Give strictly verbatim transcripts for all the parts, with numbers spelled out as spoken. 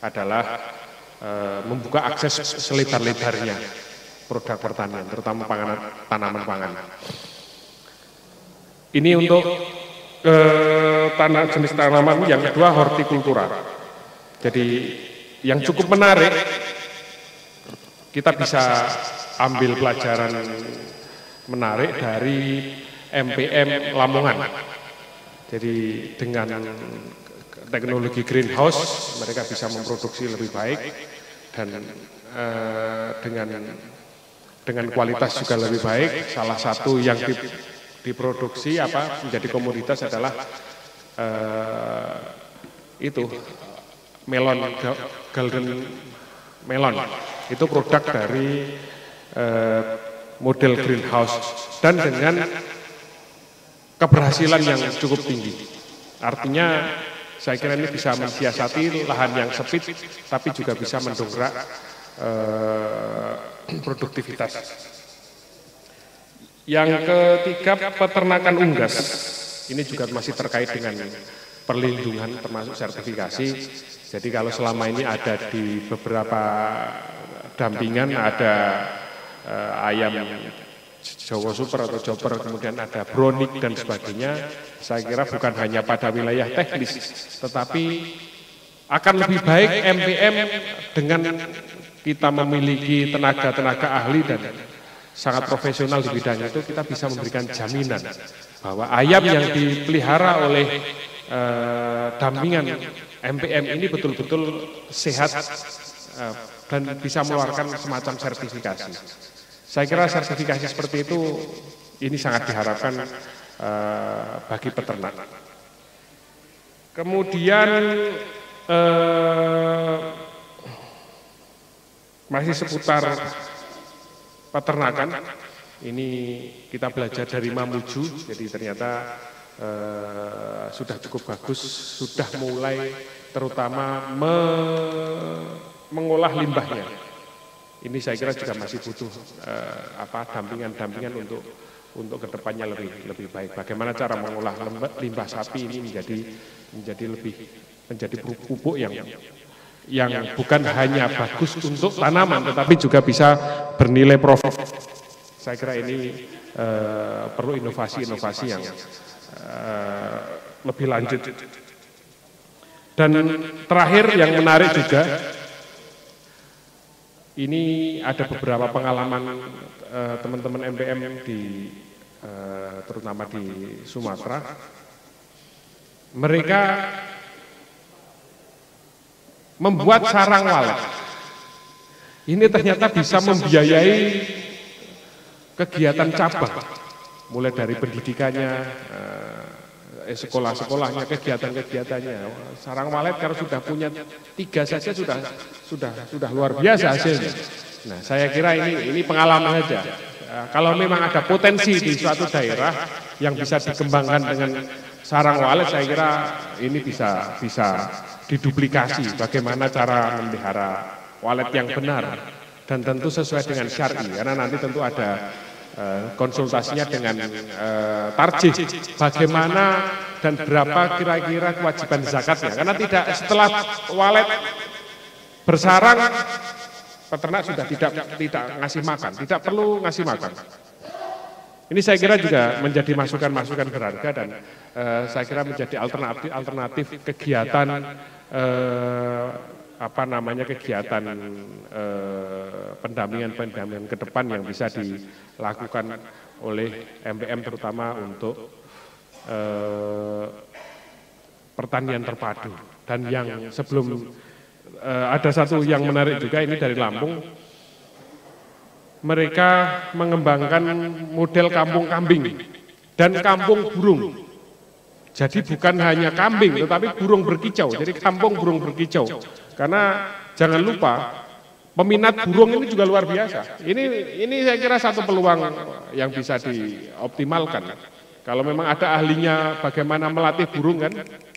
adalah uh, membuka akses selebar-lebarnya produk pertanian, terutama panganan, tanaman pangan. Ini untuk uh, tanah jenis tanaman. Yang kedua hortikultura. Jadi yang cukup menarik, kita bisa ambil pelajaran menarik dari M P M Lamongan. Jadi dengan teknologi greenhouse mereka bisa memproduksi lebih baik dan eh, dengan dengan kualitas juga lebih baik. Salah satu yang diproduksi apa menjadi komoditas adalah eh, itu melon, golden melon. Itu produk dari eh, model greenhouse dan dengan keberhasilan yang cukup tinggi. Artinya saya kira ini bisa mensiasati lahan yang sempit, tapi juga bisa mendongkrak eh, produktivitas. Yang ketiga, peternakan unggas. Ini juga masih terkait dengan perlindungan termasuk sertifikasi. Jadi kalau selama ini ada di beberapa dampingan ada eh, ayam Jawa Super atau Joper, kemudian ada Bronik dan sebagainya. Saya kira bukan hanya pada wilayah teknis, tetapi akan lebih baik M P M dengan kita memiliki tenaga-tenaga ahli dan sangat profesional di bidang itu, kita bisa memberikan jaminan bahwa ayam yang dipelihara oleh eh, dampingan M P M ini betul-betul sehat eh, dan bisa mengeluarkan semacam sertifikasi. Saya kira sertifikasi seperti itu ini sangat diharapkan uh, bagi peternak. Kemudian uh, masih seputar peternakan, ini kita belajar dari Mamuju, jadi ternyata uh, sudah cukup bagus, sudah mulai terutama me mengolah limbahnya. Ini saya kira juga masih butuh eh, apa dampingan-dampingan untuk untuk kedepannya lebih lebih baik. Bagaimana cara mengolah limbah sapi ini menjadi menjadi lebih menjadi pupuk yang yang bukan hanya bagus untuk tanaman, tetapi juga bisa bernilai profit. Saya kira ini eh, perlu inovasi-inovasi yang eh, lebih lanjut. Dan terakhir yang menarik juga. Ini ada beberapa pengalaman teman-teman uh, M P M di uh, terutama di Sumatera. Mereka membuat sarang walet. Ini ternyata bisa membiayai kegiatan cabang, mulai dari pendidikannya, uh, sekolah-sekolahnya, kegiatan-kegiatannya. Sarang walet kalau sudah punya tiga saja sudah sudah sudah luar biasa hasilnya. Nah, saya kira ini ini pengalaman saja. Kalau memang ada potensi di suatu daerah yang bisa dikembangkan dengan sarang walet, saya kira ini bisa bisa diduplikasi. Bagaimana cara memelihara walet yang benar dan tentu sesuai dengan syar'i, karena nanti tentu ada Uh, konsultasinya dengan uh, tarjih bagaimana dan berapa kira-kira kewajiban zakatnya, karena tidak setelah walet bersarang peternak sudah tidak tidak ngasih makan, tidak perlu ngasih makan. Ini saya kira juga menjadi masukan-masukan berharga dan uh, saya kira menjadi alternatif alternatif kegiatan uh, apa namanya kegiatan eh, pendampingan-pendampingan ke depan yang bisa dilakukan oleh M P M terutama untuk eh, pertanian terpadu. Dan yang sebelum eh, ada satu yang menarik juga ini dari Lampung, mereka mengembangkan model kampung kambing dan kampung burung. Jadi bukan hanya kambing, tetapi burung berkicau. Jadi kampung burung berkicau. Karena jangan lupa peminat burung ini juga luar biasa. Ini ini saya kira satu peluang yang bisa dioptimalkan. Kalau memang ada ahlinya bagaimana melatih burung kan,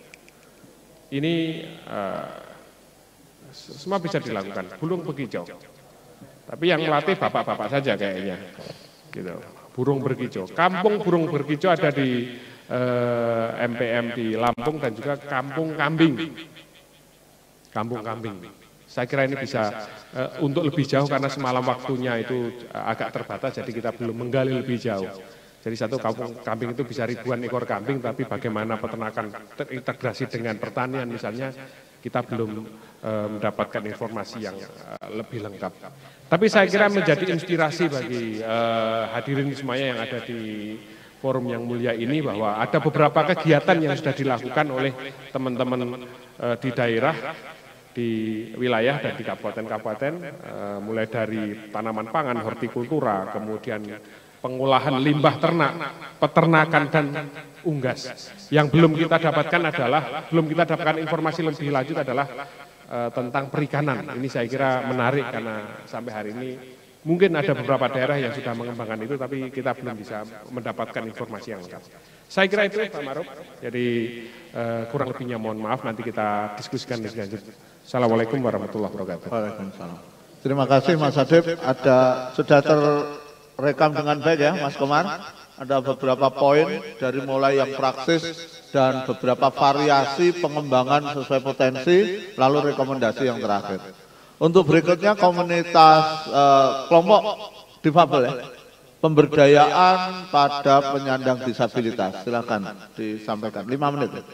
ini uh, semua bisa dilakukan. Burung berkicau. Tapi yang melatih bapak-bapak saja kayaknya. Gitu. Burung berkicau. Kampung burung berkicau ada di Uh, M P M di Lampung dan juga kampung kambing. kampung kambing. Saya kira ini bisa uh, untuk lebih jauh karena semalam waktunya itu uh, agak terbatas, jadi kita belum menggali lebih jauh. Jadi satu kampung kambing itu bisa ribuan ekor kambing, tapi bagaimana peternakan terintegrasi dengan pertanian misalnya, kita belum uh, mendapatkan informasi yang uh, lebih lengkap. Tapi saya kira menjadi inspirasi bagi uh, hadirin semuanya yang ada di forum yang mulia ini, bahwa ada beberapa kegiatan yang sudah dilakukan oleh teman-teman uh, di daerah, di wilayah dan di kabupaten-kabupaten, uh, mulai dari tanaman pangan, hortikultura, kemudian pengolahan limbah ternak, peternakan dan unggas. Yang belum kita dapatkan adalah, belum kita dapatkan informasi lebih lanjut adalah uh, tentang perikanan. Ini saya kira menarik karena sampai hari ini mungkin ada beberapa daerah yang sudah mengembangkan itu, tapi kita belum bisa mendapatkan informasi yang lengkap. Saya kira itu Pak Maruf, jadi uh, kurang lebihnya mohon maaf, nanti kita diskusikan lebih lanjut. Assalamualaikum warahmatullahi wabarakatuh. Waalaikumsalam. Terima kasih Mas Adib, ada sudah terrekam dengan baik ya Mas Komar. Ada beberapa poin dari mulai yang praksis dan beberapa variasi pengembangan sesuai potensi, lalu rekomendasi yang terakhir. Untuk berikutnya komunitas eh, kelompok difabel ya, pemberdayaan pada penyandang disabilitas. Silakan disampaikan, lima menit. Ya.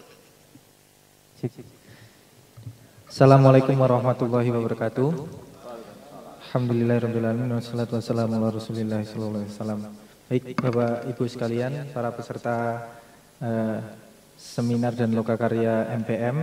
Assalamualaikum warahmatullahi wabarakatuh. Alhamdulillahirabbil alamin wassalatu wassalamu ala Rasulillah sallallahu alaihi wasallam. Baik Bapak Ibu sekalian, para peserta eh, seminar dan lokakarya M P M,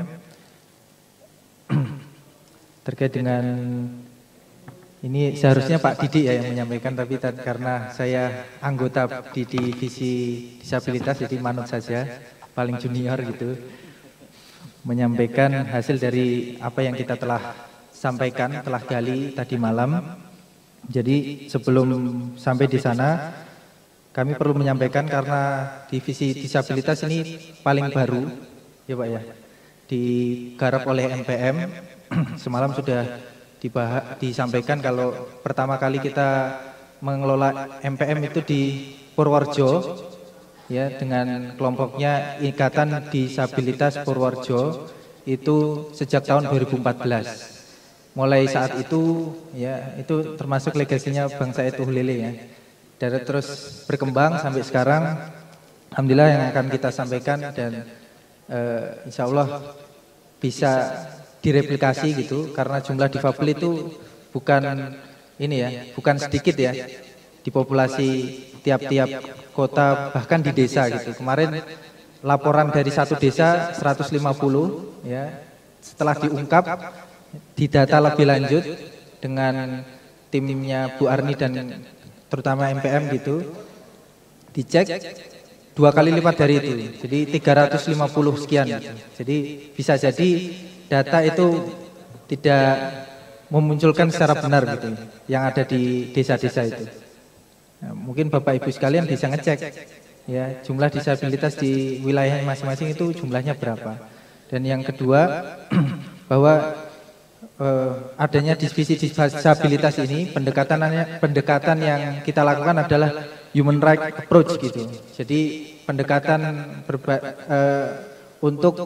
terkait dengan ini seharusnya Pak Didi ya yang menyampaikan, tapi karena saya anggota di divisi disabilitas jadi manut saja, paling junior gitu, menyampaikan hasil dari apa yang kita telah sampaikan, telah gali tadi malam. Jadi sebelum sampai di sana, kami perlu menyampaikan karena divisi disabilitas ini paling baru, ya Pak ya, digarap oleh M P M. Semalam sudah dibahas, disampaikan kalau pertama kali kita mengelola M P M itu di Purworejo, ya, dengan kelompoknya Ikatan Disabilitas Purworejo itu sejak tahun dua ribu empat belas. Mulai saat itu, ya, itu termasuk legasinya Bang Said Uhlele ya. Dan terus berkembang sampai sekarang, alhamdulillah yang akan kita sampaikan dan uh, insya Allah bisa direplikasi gitu, karena jumlah difabel itu bukan ini ya, bukan sedikit ya di populasi tiap-tiap kota, bahkan di desa gitu. Kemarin laporan dari satu desa seratus lima puluh ya, setelah diungkap, didata lebih lanjut dengan timnya Bu Arni dan terutama M P M gitu, dicek dua kali lipat dari itu, jadi tiga ratus lima puluh sekian gitu. Jadi bisa jadi data itu tidak memunculkan secara benar gitu yang ada di desa-desa itu. Nah, mungkin Bapak Ibu sekalian bisa ngecek ya jumlah disabilitas di wilayah masing-masing itu jumlahnya berapa. Dan yang kedua bahwa Uh, adanya divisi disabilitas ini, pendekatannya pendekatan yang kita lakukan adalah human right approach gitu. Jadi pendekatan berba, uh, untuk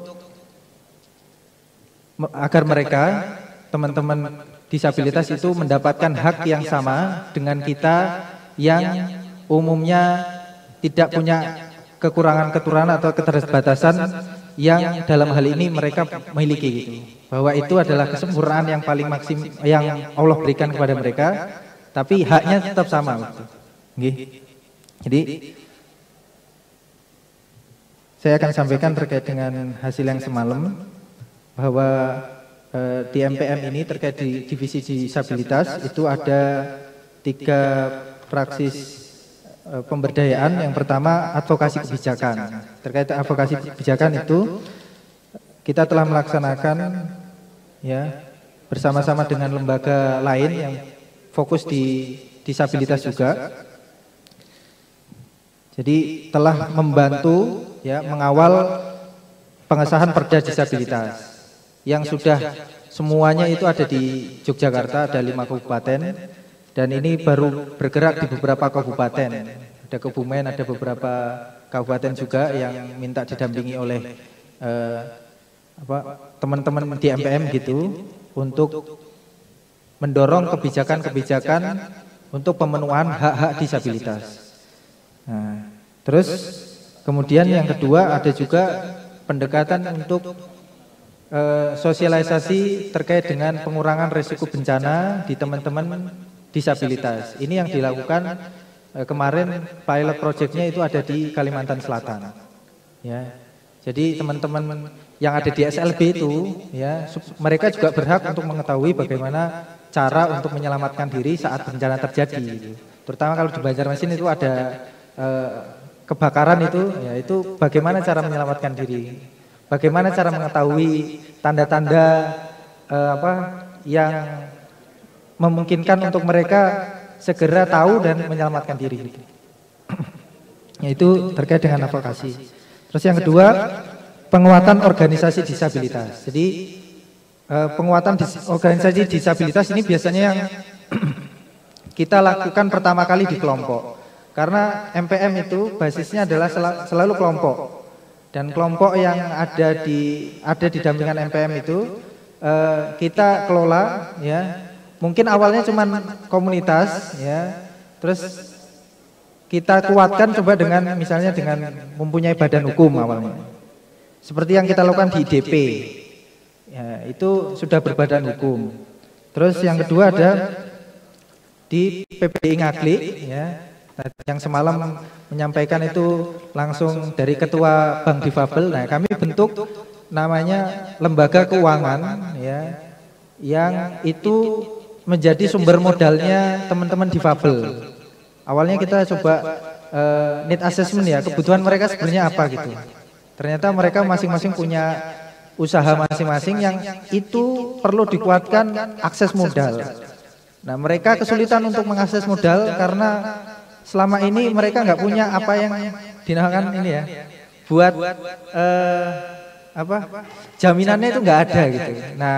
agar mereka teman-teman disabilitas itu mendapatkan hak yang sama dengan kita yang umumnya tidak punya kekurangan-kekurangan atau keterbatasan yang dalam hal ini mereka miliki gitu. Bahwa itu adalah kesempurnaan yang paling maksim yang Allah berikan kepada mereka, tapi haknya tetap sama gitu. Jadi saya akan sampaikan terkait dengan hasil yang semalam, bahwa eh, di M P M ini terkait di divisi disabilitas itu ada tiga praksis pemberdayaan. Yang pertama advokasi kebijakan. Terkait advokasi kebijakan itu kita telah melaksanakan ya bersama-sama dengan lembaga lain yang fokus di disabilitas juga. Jadi telah membantu ya mengawal pengesahan Perda disabilitas yang sudah semuanya itu ada di Yogyakarta, ada lima kabupaten. Dan ini baru bergerak di beberapa kabupaten. Ada Kebumen, ada beberapa kabupaten juga yang minta didampingi oleh eh, apa teman-teman di M P M gitu untuk mendorong kebijakan-kebijakan untuk pemenuhan hak-hak disabilitas. Nah, terus kemudian yang kedua ada juga pendekatan untuk eh, sosialisasi terkait dengan pengurangan risiko bencana di teman-teman disabilitas. Ini yang dilakukan eh, kemarin pilot projectnya itu ada di Kalimantan Selatan. Ya, jadi teman-teman yang ada di S L B itu, ya, mereka juga berhak untuk mengetahui bagaimana cara untuk menyelamatkan diri saat bencana terjadi. Terutama kalau di Banjarmasin itu ada eh, kebakaran itu, ya itu bagaimana cara menyelamatkan diri, bagaimana cara mengetahui tanda-tanda eh, apa yang memungkinkan untuk mereka segera tahu dan menyelamatkan diri. Yaitu terkait dengan advokasi. Terus yang kedua, penguatan organisasi disabilitas. Jadi eh, penguatan dis organisasi disabilitas ini biasanya yang kita lakukan pertama kali di kelompok. Karena M P M itu basisnya adalah sel selalu kelompok. Dan kelompok yang ada di ada di dampingan M P M itu eh, kita kelola, ya. Mungkin awalnya cuma komunitas, ya. Terus kita kuatkan coba dengan misalnya dengan mempunyai badan hukum awalnya. Seperti yang kita lakukan di I D P, ya, itu sudah berbadan hukum. Terus yang kedua ada di P P D I Ngaglik, ya, yang semalam menyampaikan itu langsung dari Ketua Bank Difabel. Nah, kami bentuk namanya lembaga keuangan, ya, yang itu menjadi sumber modalnya teman-teman difabel. Awalnya kita coba uh, need assessment, ya, kebutuhan mereka sebenarnya apa gitu. Ternyata mereka masing-masing punya usaha masing-masing yang itu perlu dikuatkan akses modal. Nah, mereka kesulitan untuk mengakses modal karena selama ini mereka nggak punya apa yang dinamakan ini, ya, buat eh, apa jaminannya itu nggak ada gitu. Nah,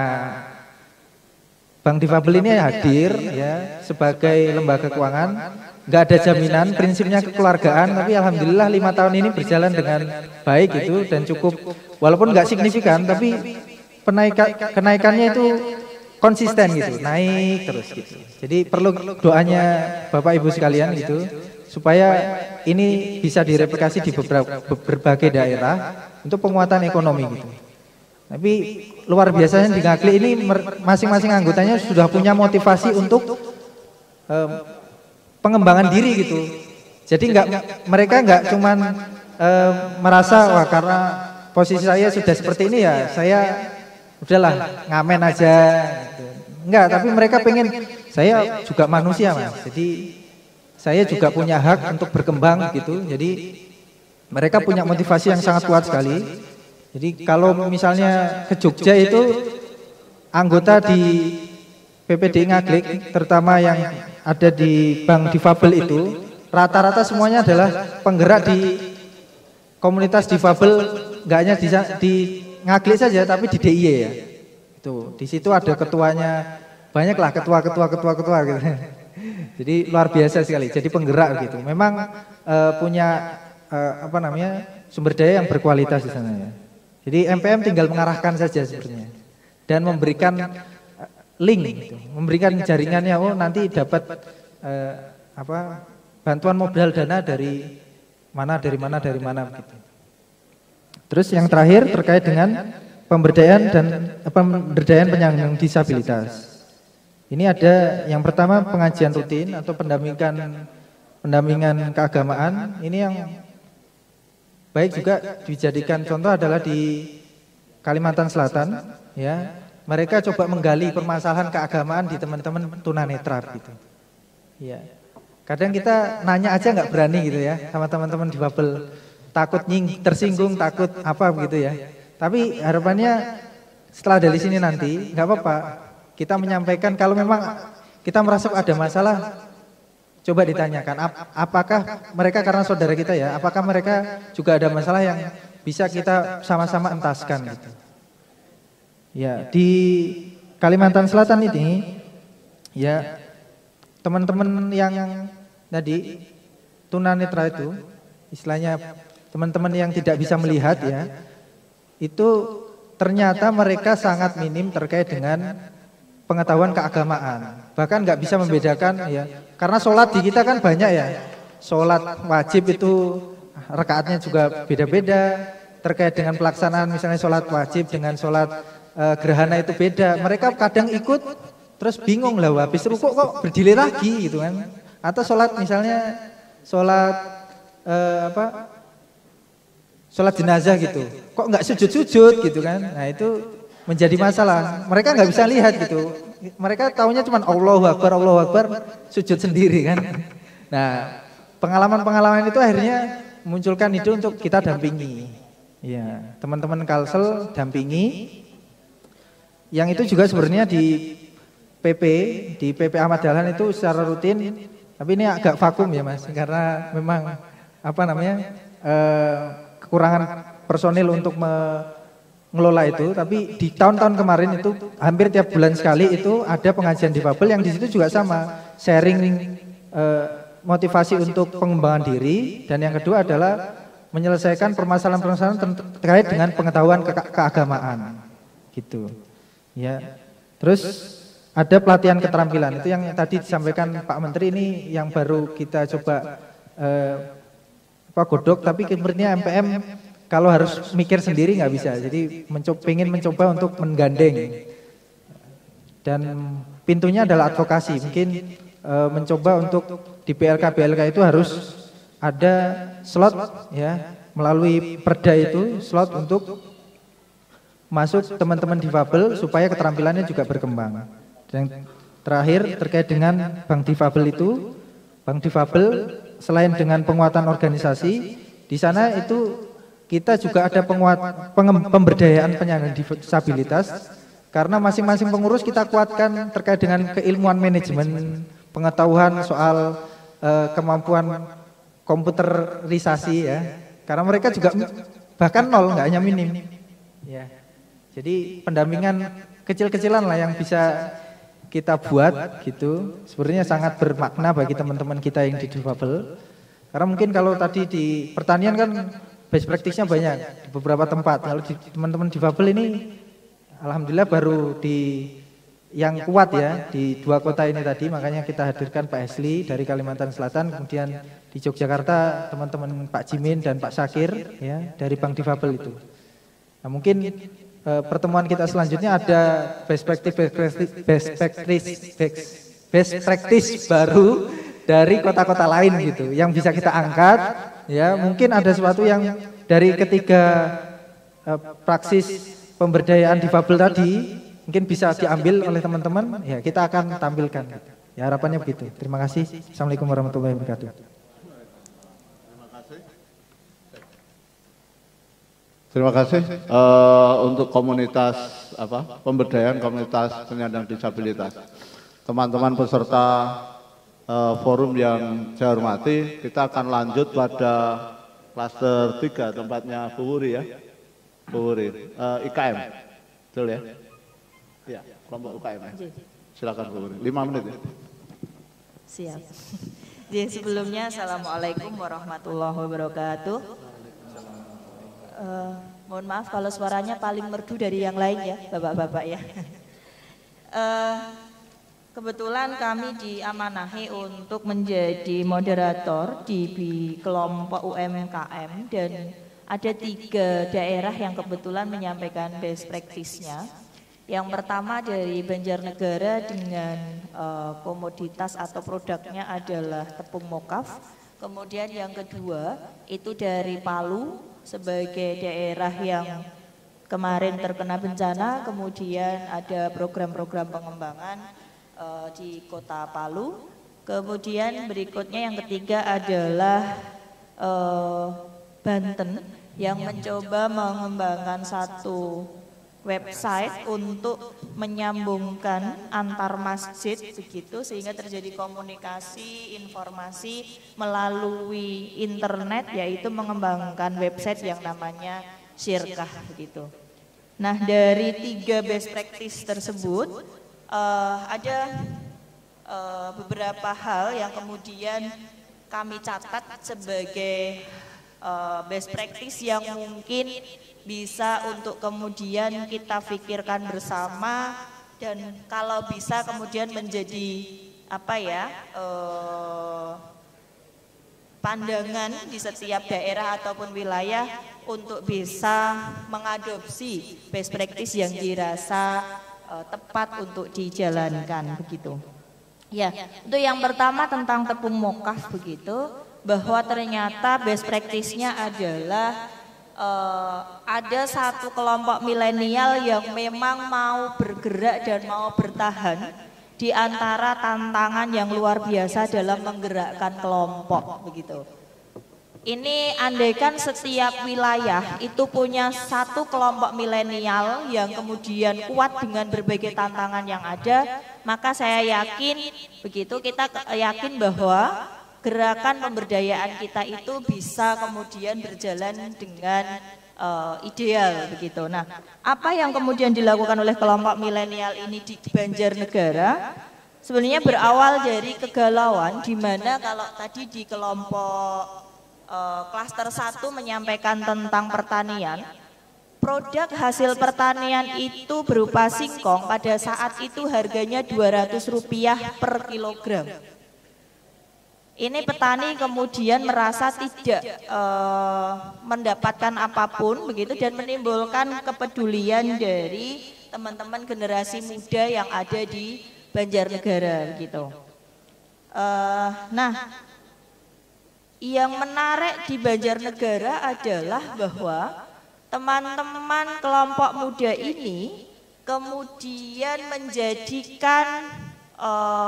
Bank Difabel ini hadir, ya, sebagai lembaga keuangan, nggak ada jaminan, prinsipnya kekeluargaan, tapi alhamdulillah lima tahun ini berjalan dengan baik itu dan cukup, walaupun nggak signifikan, tapi penaikan kenaikannya itu konsisten gitu, naik terus gitu. Jadi perlu doanya Bapak Ibu sekalian gitu, supaya ini bisa direplikasi di beberapa berbagai daerah untuk penguatan ekonomi gitu. Tapi luar biasanya di Ngaglik ini masing-masing anggotanya sudah punya motivasi untuk um, pengembangan diri gitu. Jadi nggak mereka nggak cuman um, merasa wah karena posisi saya sudah seperti ini ya saya udahlah ngamen aja gitu. Enggak, tapi mereka pengen saya juga manusia, Mas. Jadi saya juga punya hak untuk berkembang gitu. Jadi mereka punya motivasi yang sangat kuat sekali. Jadi kalau misalnya ke Jogja itu anggota di P P D I Ngaglik, terutama yang ada di Bank Difabel itu, rata-rata semuanya adalah penggerak di komunitas difabel, nggak hanya di, di Ngaglik saja, tapi di D I Y, ya. Itu di situ ada ketuanya, banyaklah ketua-ketua ketua-ketua gitu. Jadi luar biasa sekali. Jadi penggerak gitu. Memang uh, punya uh, apa namanya sumber daya yang berkualitas di sana, ya. Jadi M P M tinggal mengarahkan saja sebenarnya dan memberikan link, gitu. Memberikan jaringannya. Oh nanti dapat uh, apa bantuan modal dana dari mana dari mana dari mana gitu. Terus yang terakhir terkait dengan pemberdayaan dan pemberdayaan penyandang disabilitas. Ini ada yang pertama pengajian rutin atau pendampingan pendampingan keagamaan. Ini yang baik juga dijadikan contoh adalah di Kalimantan Selatan, ya. Mereka coba menggali permasalahan keagamaan di teman-teman tunanetra gitu. Ya. Kadang kita nanya aja nggak berani gitu ya sama teman-teman difabel, takut nying, tersinggung, takut apa begitu ya. Tapi harapannya setelah dari sini nanti nggak apa-apa, kita menyampaikan kalau memang kita merasa ada masalah, coba ditanyakan, ap apakah mereka karena saudara kita ya, apakah mereka juga ada masalah yang bisa kita sama-sama entaskan gitu. Ya, di Kalimantan Selatan ini, ya teman-teman yang tadi tunanetra itu, istilahnya teman-teman yang tidak bisa melihat ya, itu ternyata mereka sangat minim terkait dengan pengetahuan keagamaan. Bahkan nggak bisa membedakan ya, karena sholat di kita kan banyak ya. Sholat wajib itu rakaatnya juga beda-beda. Terkait dengan pelaksanaan misalnya sholat wajib dengan sholat uh, gerhana itu beda. Mereka kadang ikut terus bingung lah, habis rukuk kok berdiri lagi gitu kan. Atau sholat misalnya sholat uh, apa? Sholat jenazah gitu, kok nggak sujud-sujud gitu kan. Nah itu menjadi masalah. Mereka nggak bisa lihat gitu. Mereka taunya cuma Allahu Akbar, Allahu Akbar, sujud sendiri kan. Nah pengalaman-pengalaman itu akhirnya munculkan ide untuk kita dampingi. Ya, teman-teman Kalsel dampingi. Yang itu juga sebenarnya di P P, di P P Ahmad Dahlan itu secara rutin. Tapi ini agak vakum ya Mas, karena memang apa namanya eh, kekurangan personil untuk mengelola itu. Tapi di tahun-tahun kemarin itu hampir tiap bulan sekali itu ada pengajian difabel yang di situ juga sama sharing eh, motivasi untuk pengembangan diri, dan yang kedua adalah menyelesaikan permasalahan-permasalahan terkait dengan pengetahuan ke keagamaan gitu ya. Terus ada pelatihan keterampilan, itu yang tadi disampaikan Pak Menteri, ini yang baru kita coba eh, apa godok, tapi sebenarnya M P M kalau harus mikir sendiri nggak bisa, jadi mencoba, pengen mencoba untuk menggandeng, dan pintunya adalah advokasi. Mungkin eh, mencoba untuk di B L K B L K itu harus ada slot ya, melalui perda itu slot untuk masuk teman-teman difabel supaya keterampilannya juga berkembang. Dan terakhir terkait dengan Bank Difabel itu, Bank Difabel selain dengan penguatan organisasi, di sana itu kita juga ada penguat, pengem, pemberdayaan penyandang disabilitas, karena masing-masing pengurus kita kuatkan terkait dengan keilmuan manajemen, pengetahuan soal uh, kemampuan komputerisasi ya, karena mereka juga bahkan nol, nggak hanya minim ya. Jadi pendampingan kecil-kecilan lah yang bisa kita buat gitu, sebenarnya sangat bermakna bagi teman-teman kita yang di difabel. Karena mungkin kalau tadi di pertanian kan best practice-nya banyak di beberapa tempat, kalau di teman-teman difabel ini alhamdulillah baru di yang kuat ya di dua kota ini tadi, makanya kita hadirkan Pak Esli dari Kalimantan Selatan, kemudian di Yogyakarta teman-teman Pak Jimin dan Pak Syakir ya dari Bank Difabel itu. Nah mungkin eh, pertemuan kita selanjutnya ada best practice best practice best practice best, best practice baru dari kota-kota lain gitu yang bisa kita angkat ya. Mungkin ada sesuatu yang dari ketiga eh, praksis pemberdayaan difabel tadi mungkin bisa diambil oleh teman-teman, ya kita akan tampilkan. Ya harapannya begitu. Terima kasih. Assalamualaikum warahmatullahi wabarakatuh. Terima kasih. Terima kasih uh, untuk komunitas apa pemberdayaan komunitas penyandang disabilitas. Teman-teman peserta uh, forum yang saya hormati, kita akan lanjut pada klaster tiga tempatnya Bu Wuri ya. Bu Wuri, uh, I K M, betul ya? Ya, kelompok U K M ya. Silakan Bu Wuri, lima menit ya. Siap. Jadi sebelumnya Assalamualaikum warahmatullahi wabarakatuh. Uh, mohon maaf kalau suaranya paling merdu dari yang lain ya, bapak-bapak ya. Uh, kebetulan kami diamanahi untuk menjadi moderator di kelompok U M K M, dan ada tiga daerah yang kebetulan menyampaikan best practice-nya. Yang pertama dari Banjarnegara dengan uh, komoditas atau produknya adalah tepung mokaf. Kemudian yang kedua itu dari Palu sebagai daerah yang kemarin terkena bencana. Kemudian ada program-program pengembangan uh, di kota Palu. Kemudian berikutnya yang ketiga adalah uh, Banten yang mencoba mengembangkan satu website untuk menyambungkan antar masjid begitu, sehingga terjadi komunikasi informasi melalui internet, yaitu mengembangkan website yang namanya Syirkah begitu. Nah dari tiga best practice tersebut uh, ada uh, beberapa hal yang kemudian kami catat sebagai uh, best practice yang mungkin bisa untuk kemudian kita pikirkan bersama dan kalau bisa kemudian menjadi apa ya eh, pandangan di setiap daerah ataupun wilayah untuk bisa mengadopsi best practice yang dirasa eh, tepat untuk dijalankan begitu. Ya, itu yang pertama tentang tepung mokaf begitu, bahwa ternyata best practice-nya adalah Uh, ada satu kelompok milenial yang memang mau bergerak dan mau bertahan di antara tantangan yang luar biasa dalam menggerakkan kelompok begitu. Ini andaikan setiap wilayah itu punya satu kelompok milenial yang kemudian kuat dengan berbagai tantangan yang ada, maka saya yakin begitu kita yakin bahwa gerakan pemberdayaan kita itu bisa kemudian berjalan dengan uh, ideal begitu. Nah, apa yang kemudian dilakukan oleh kelompok milenial ini di Banjarnegara sebenarnya berawal dari kegalauan, di mana kalau tadi di kelompok uh, klaster satu menyampaikan tentang pertanian, produk hasil pertanian itu berupa singkong pada saat itu harganya dua ratus rupiah per kilogram. Ini petani kemudian merasa tidak e, mendapatkan apapun begitu dan menimbulkan kepedulian dari teman-teman generasi muda yang ada di Banjarnegara begitu. E, nah, yang menarik di Banjarnegara adalah bahwa teman-teman kelompok muda ini kemudian menjadikan e,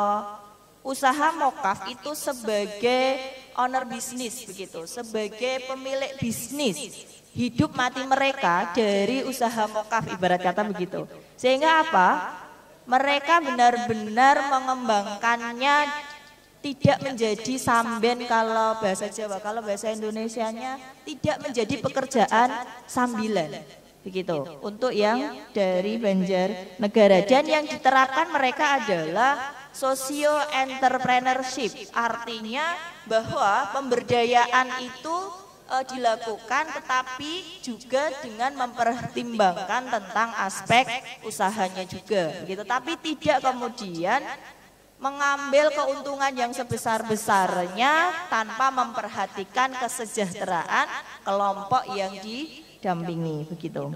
usaha mokaf itu sebagai owner bisnis begitu, sebagai pemilik bisnis hidup mati mereka dari usaha mokaf ibarat kata begitu. Sehingga apa? Mereka benar-benar mengembangkannya tidak menjadi samben kalau bahasa Jawa, kalau bahasa Indonesianya tidak menjadi pekerjaan sambilan begitu untuk yang dari Banjarnegara. Dan yang diterapkan mereka adalah socio entrepreneurship, artinya bahwa pemberdayaan itu e, dilakukan tetapi juga dengan mempertimbangkan tentang aspek usahanya juga begitu, tapi tidak kemudian mengambil keuntungan yang sebesar-besarnya tanpa memperhatikan kesejahteraan kelompok yang didampingi begitu.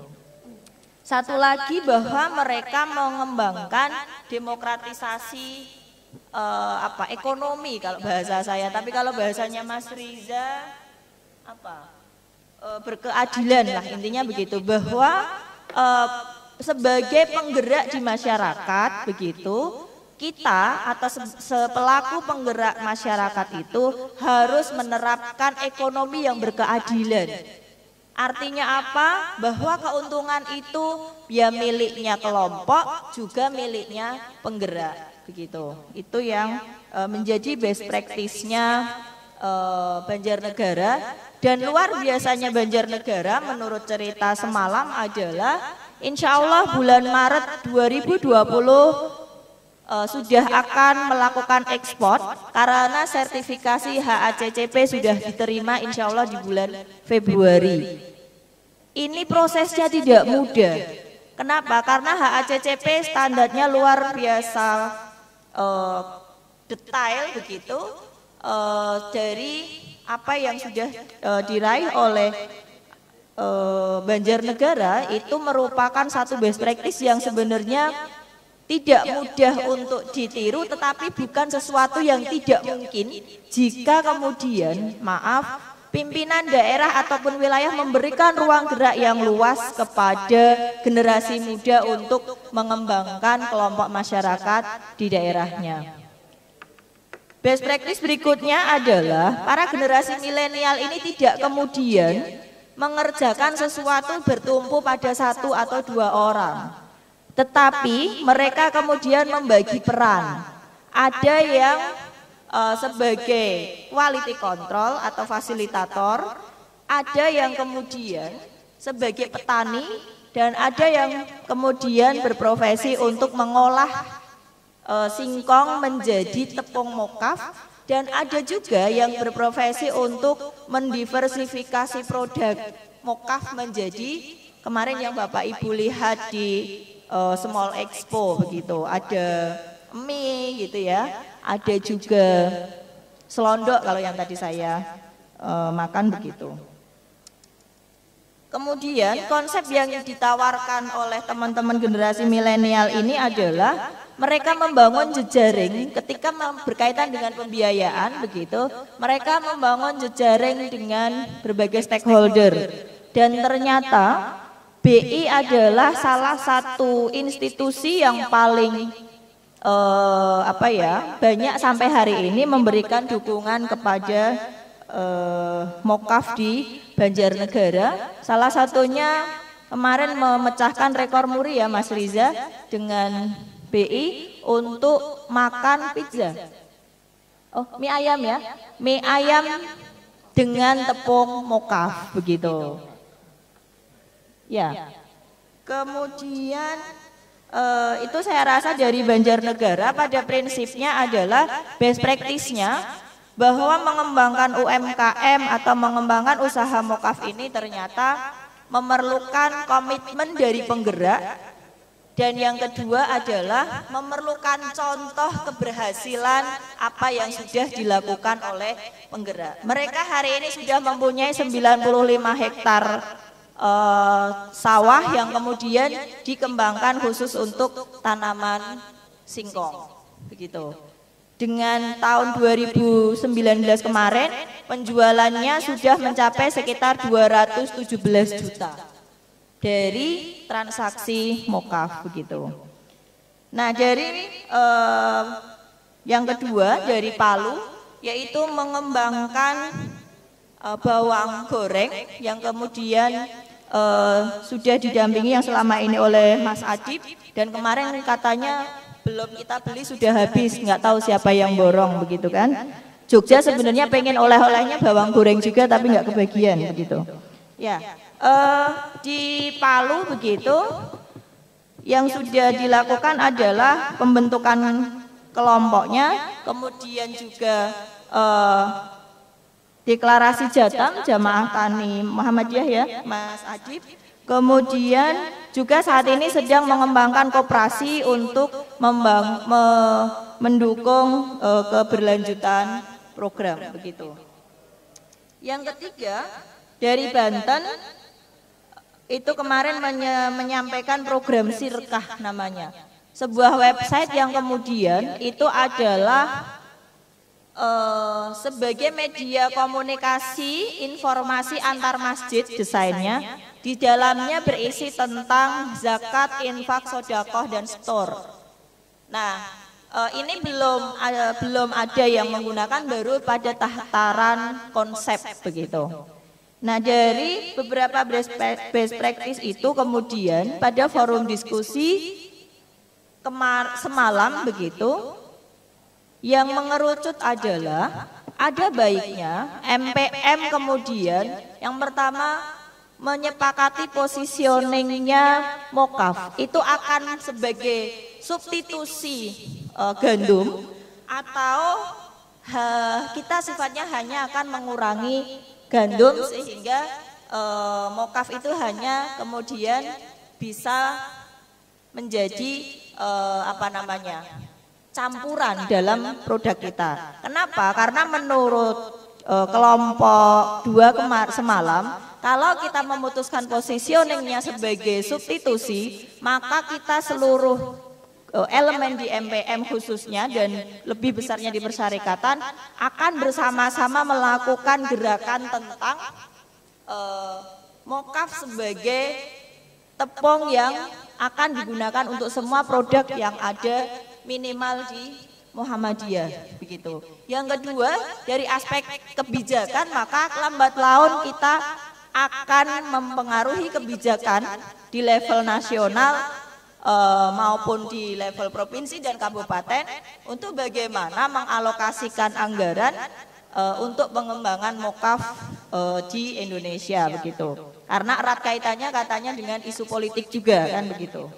Satu lagi bahwa mereka mengembangkan demokratisasi eh, apa ekonomi kalau bahasa saya, tapi kalau bahasanya Mas Riza apa eh, berkeadilan lah intinya begitu, bahwa eh, sebagai penggerak di masyarakat begitu kita atau sepelaku penggerak masyarakat itu harus menerapkan ekonomi yang berkeadilan. Artinya apa? Bahwa keuntungan itu ya miliknya kelompok juga miliknya penggerak begitu. Itu yang e, menjadi best practice-nya e, Banjarnegara. Dan luar biasanya Banjarnegara menurut cerita semalam adalah insya Allah bulan Maret dua ribu dua puluh e, sudah akan melakukan ekspor karena sertifikasi H A C C P sudah diterima insya Allah di bulan Februari. Ini prosesnya tidak mudah. Kenapa? Karena H A C C P standarnya luar biasa uh, detail begitu uh, dari apa yang sudah uh, diraih oleh uh, Banjarnegara itu merupakan satu best practice yang sebenarnya tidak mudah untuk ditiru, tetapi bukan sesuatu yang tidak mungkin jika kemudian maaf pimpinan daerah ataupun wilayah memberikan ruang gerak yang luas kepada generasi muda untuk mengembangkan kelompok masyarakat di daerahnya. Best practice berikutnya adalah para generasi milenial ini tidak kemudian mengerjakan sesuatu bertumpu pada satu atau dua orang, tetapi mereka kemudian membagi peran. Ada yang Uh, sebagai quality control atau fasilitator, ada yang kemudian sebagai petani, dan ada yang kemudian berprofesi untuk mengolah uh, singkong menjadi tepung mokaf, dan ada juga yang berprofesi untuk mendiversifikasi produk mokaf menjadi kemarin yang Bapak Ibu lihat di uh, Small Expo begitu, ada mie gitu ya, ada juga selondok kalau yang tadi saya uh, makan begitu. Kemudian konsep yang ditawarkan oleh teman-teman generasi milenial ini adalah mereka membangun jejaring ketika berkaitan dengan pembiayaan begitu. Mereka membangun jejaring dengan berbagai stakeholder dan ternyata B I adalah salah satu institusi yang paling eh, apa ya banyak sampai hari ini memberikan dukungan kepada eh, Mokaf di Banjarnegara. Salah satunya kemarin memecahkan rekor muri ya Mas Riza dengan B I untuk makan pizza. Oh, mie ayam ya. Mie ayam dengan tepung Mokaf begitu. Ya. Kemudian eh, itu saya rasa dari Banjarnegara pada prinsipnya adalah best practice-nya bahwa mengembangkan U M K M atau mengembangkan usaha Mokaf ini ternyata memerlukan komitmen dari penggerak, dan yang kedua adalah memerlukan contoh keberhasilan apa yang sudah dilakukan oleh penggerak. Mereka hari ini sudah mempunyai sembilan puluh lima hektar uh, sawah yang kemudian dikembangkan khusus untuk tanaman singkong, begitu. Dengan tahun dua ribu sembilan belas kemarin penjualannya sudah mencapai sekitar dua ratus tujuh belas juta dari transaksi Mokaf begitu. Nah dari eh, yang kedua dari Palu yaitu mengembangkan eh, bawang goreng yang kemudian eh, sudah didampingi yang selama ini oleh Mas Adib, dan kemarin katanya belum kita beli sudah habis, nggak tahu siapa yang borong begitu kan. Jogja sebenarnya pengen oleh-olehnya bawang goreng juga tapi nggak kebagian begitu. Ya, uh, di Palu begitu yang sudah dilakukan adalah pembentukan kelompoknya, kemudian juga uh, deklarasi Jatam Jamaah Tani Muhammadiyah ya Mas Adib. Kemudian juga saat ini sedang mengembangkan koperasi untuk membang, me, mendukung e, keberlanjutan program begitu. Yang ketiga dari Banten itu kemarin menye, menyampaikan program Sirkah namanya, sebuah website yang kemudian itu adalah e, sebagai media komunikasi informasi antar masjid desainnya. Di dalamnya berisi tentang zakat, infak, sodakoh, dan store. Nah, ini belum belum ada yang menggunakan, baru pada tataran konsep begitu. Nah, dari beberapa best practice itu kemudian pada forum diskusi kemar semalam begitu, yang mengerucut adalah ada baiknya M P M kemudian yang pertama menyepakati positioningnya Mokaf itu akan sebagai substitusi uh, gandum, atau uh, kita sifatnya hanya akan mengurangi gandum sehingga uh, Mokaf itu hanya kemudian bisa menjadi uh, apa namanya campuran dalam produk kita. Kenapa? Karena menurut uh, kelompok dua kemar semalam, kalau kita memutuskan positioningnya sebagai substitusi, maka kita seluruh elemen di M P M khususnya dan lebih besarnya di persyarikatan akan bersama-sama melakukan gerakan tentang uh, Mokaf sebagai tepung yang akan digunakan untuk semua produk yang ada minimal di Muhammadiyah begitu. Yang kedua dari aspek kebijakan, maka lambat laun kita akan mempengaruhi kebijakan di level nasional e, maupun di level provinsi dan kabupaten untuk bagaimana mengalokasikan anggaran e, untuk pengembangan Mokaf e, di Indonesia begitu. Karena erat kaitannya katanya dengan isu politik juga kan begitu.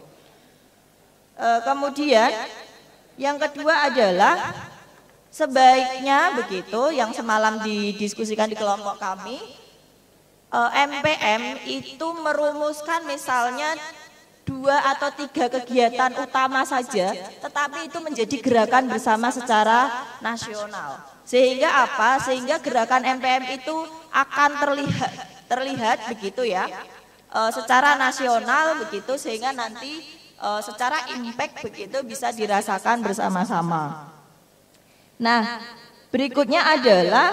E, kemudian yang kedua adalah sebaiknya begitu yang semalam didiskusikan di kelompok kami, uh, M P M itu merumuskan misalnya dua atau tiga kegiatan utama saja, tetapi itu menjadi gerakan bersama secara nasional. Sehingga apa? Sehingga gerakan M P M itu akan terlihat terlihat begitu ya, e, secara nasional begitu, sehingga nanti e, secara impact begitu bisa dirasakan bersama-sama. Nah, berikutnya adalah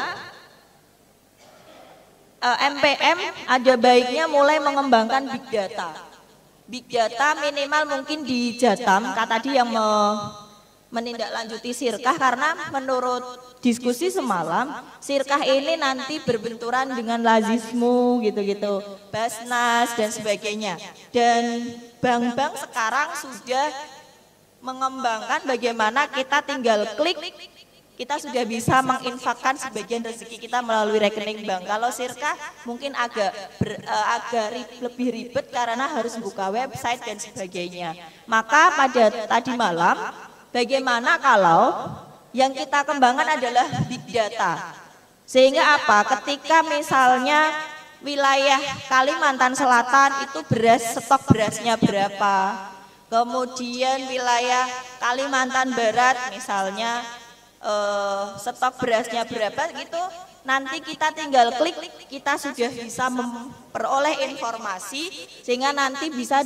e, M P M ada baiknya mulai mengembangkan big data. Big data minimal mungkin di Jatam, kata tadi yang me, menindaklanjuti sirkah, karena menurut diskusi semalam, sirkah ini nanti berbenturan dengan lazismu gitu-gitu, Basnas dan sebagainya. Dan bank-bank sekarang sudah mengembangkan bagaimana kita tinggal klik, kita sudah bisa menginfakkan sebagian rezeki kita melalui rekening bank. Kalau sirkah mungkin agak ber, uh, agak ri, lebih ribet karena harus buka website dan sebagainya. Maka pada tadi malam, bagaimana kalau yang kita kembangkan adalah big data. Sehingga apa? Ketika misalnya wilayah Kalimantan Selatan itu beras, stok berasnya berapa, kemudian wilayah Kalimantan Barat misalnya Uh, stok berasnya berapa gitu, nanti kita tinggal klik, kita sudah bisa memperoleh informasi sehingga nanti bisa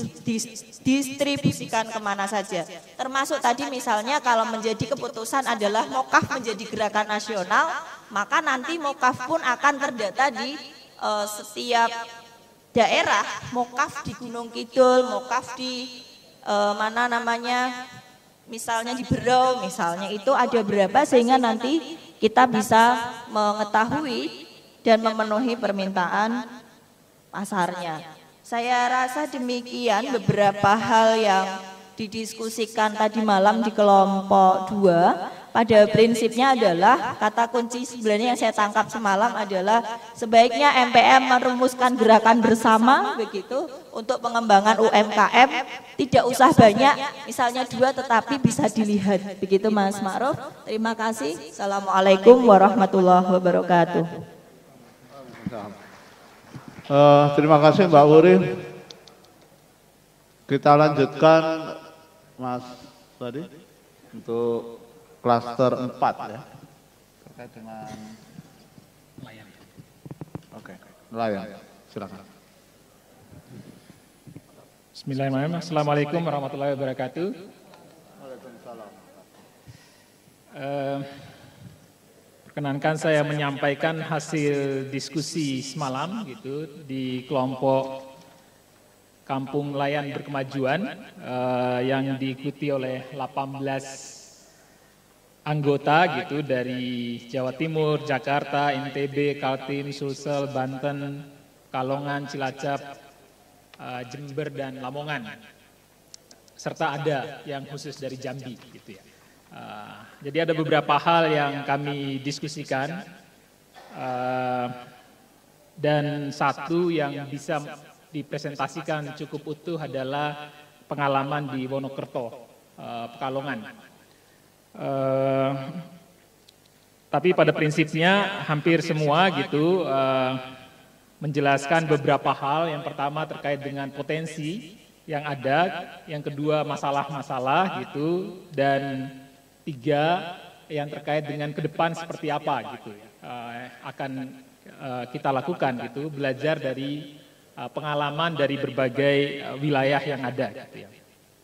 didistribusikan kemana saja. Termasuk tadi misalnya kalau menjadi keputusan adalah mokaf menjadi gerakan nasional, maka nanti mokaf pun akan terdata di uh, setiap daerah, mokaf di Gunung Kidul, mokaf di uh, mana namanya, misalnya di Berau, misalnya itu ada berapa, sehingga nanti kita bisa mengetahui dan memenuhi permintaan pasarnya. Saya rasa demikian beberapa hal yang didiskusikan tadi malam di kelompok dua. Pada prinsipnya adalah kata kunci sebenarnya yang saya tangkap semalam adalah sebaiknya M P M merumuskan gerakan bersama begitu untuk pengembangan U M K M, tidak usah banyak, misalnya dua tetapi bisa dilihat begitu Mas Ma'ruf. Terima kasih. Assalamualaikum warahmatullahi wabarakatuh. Uh, terima kasih Mbak Wuri. Kita lanjutkan Mas tadi untuk klaster empat ya, terkait dengan nelayan. Oke, nelayan, silakan. Bismillahirrahmanirrahim. Assalamualaikum warahmatullahi wabarakatuh. Waalaikumsalam. Uh, perkenankan saya menyampaikan hasil diskusi semalam gitu di kelompok Kampung Nelayan Berkemajuan uh, yang diikuti oleh delapan belas anggota gitu dari Jawa Timur, Jakarta, N T B, Kaltim, Sulsel, Banten, Kalongan, Cilacap, uh, Jember dan Lamongan. Serta ada yang khusus dari Jambi gitu ya. Uh, jadi ada beberapa hal yang kami diskusikan uh, dan satu yang bisa dipresentasikan cukup utuh adalah pengalaman di Wonokerto, uh, Pekalongan. Uh, tapi pada prinsipnya hampir semua gitu uh, menjelaskan beberapa hal. Yang pertama terkait dengan potensi yang ada, yang kedua masalah-masalah gitu, dan tiga yang terkait dengan ke depan seperti apa gitu uh, akan uh, kita lakukan gitu, belajar dari uh, pengalaman dari berbagai uh, wilayah yang ada gitu ya.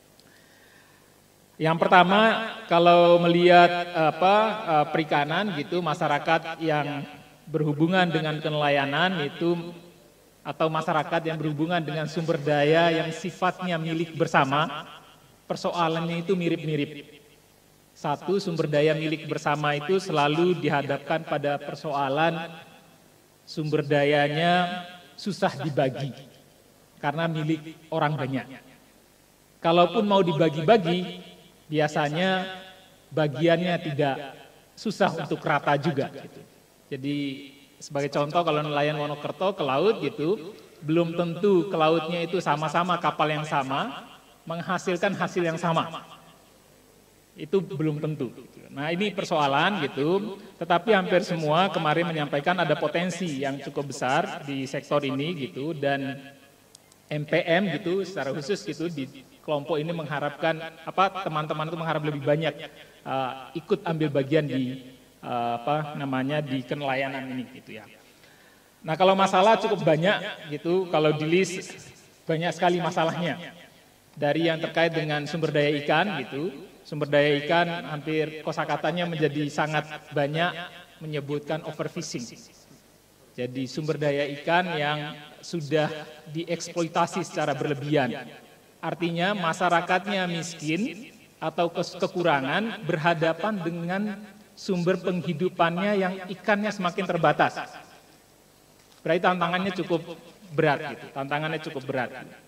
Yang pertama, kalau melihat apa perikanan gitu, masyarakat yang berhubungan dengan kenelayanan itu atau masyarakat yang berhubungan dengan sumber daya yang sifatnya milik bersama, persoalannya itu mirip-mirip. Satu, sumber daya milik bersama itu selalu dihadapkan pada persoalan sumber dayanya susah dibagi karena milik orang banyak. Kalaupun mau dibagi-bagi, biasanya bagiannya tidak susah untuk rata juga gitu. Jadi sebagai contoh kalau nelayan Wonokerto ke laut gitu, belum tentu ke lautnya itu sama-sama kapal yang sama menghasilkan hasil yang sama. Itu belum tentu. Nah ini persoalan gitu, tetapi hampir semua kemarin menyampaikan ada potensi yang cukup besar di sektor ini gitu, dan M P M gitu secara khusus gitu di kelompok ini mengharapkan apa teman-teman itu mengharap lebih banyak uh, ikut ambil bagian di uh, apa namanya di kenelayanan ini gitu ya. Nah kalau masalah cukup banyak gitu, kalau di list banyak sekali masalahnya. Dari yang terkait dengan sumber daya ikan gitu, sumber daya ikan hampir kosakatanya menjadi sangat banyak menyebutkan overfishing. Jadi sumber daya ikan yang sudah dieksploitasi secara berlebihan. Artinya masyarakatnya miskin atau kekurangan berhadapan dengan sumber penghidupannya yang ikannya semakin terbatas. Berarti tantangannya cukup berat gitu, tantangannya cukup berat.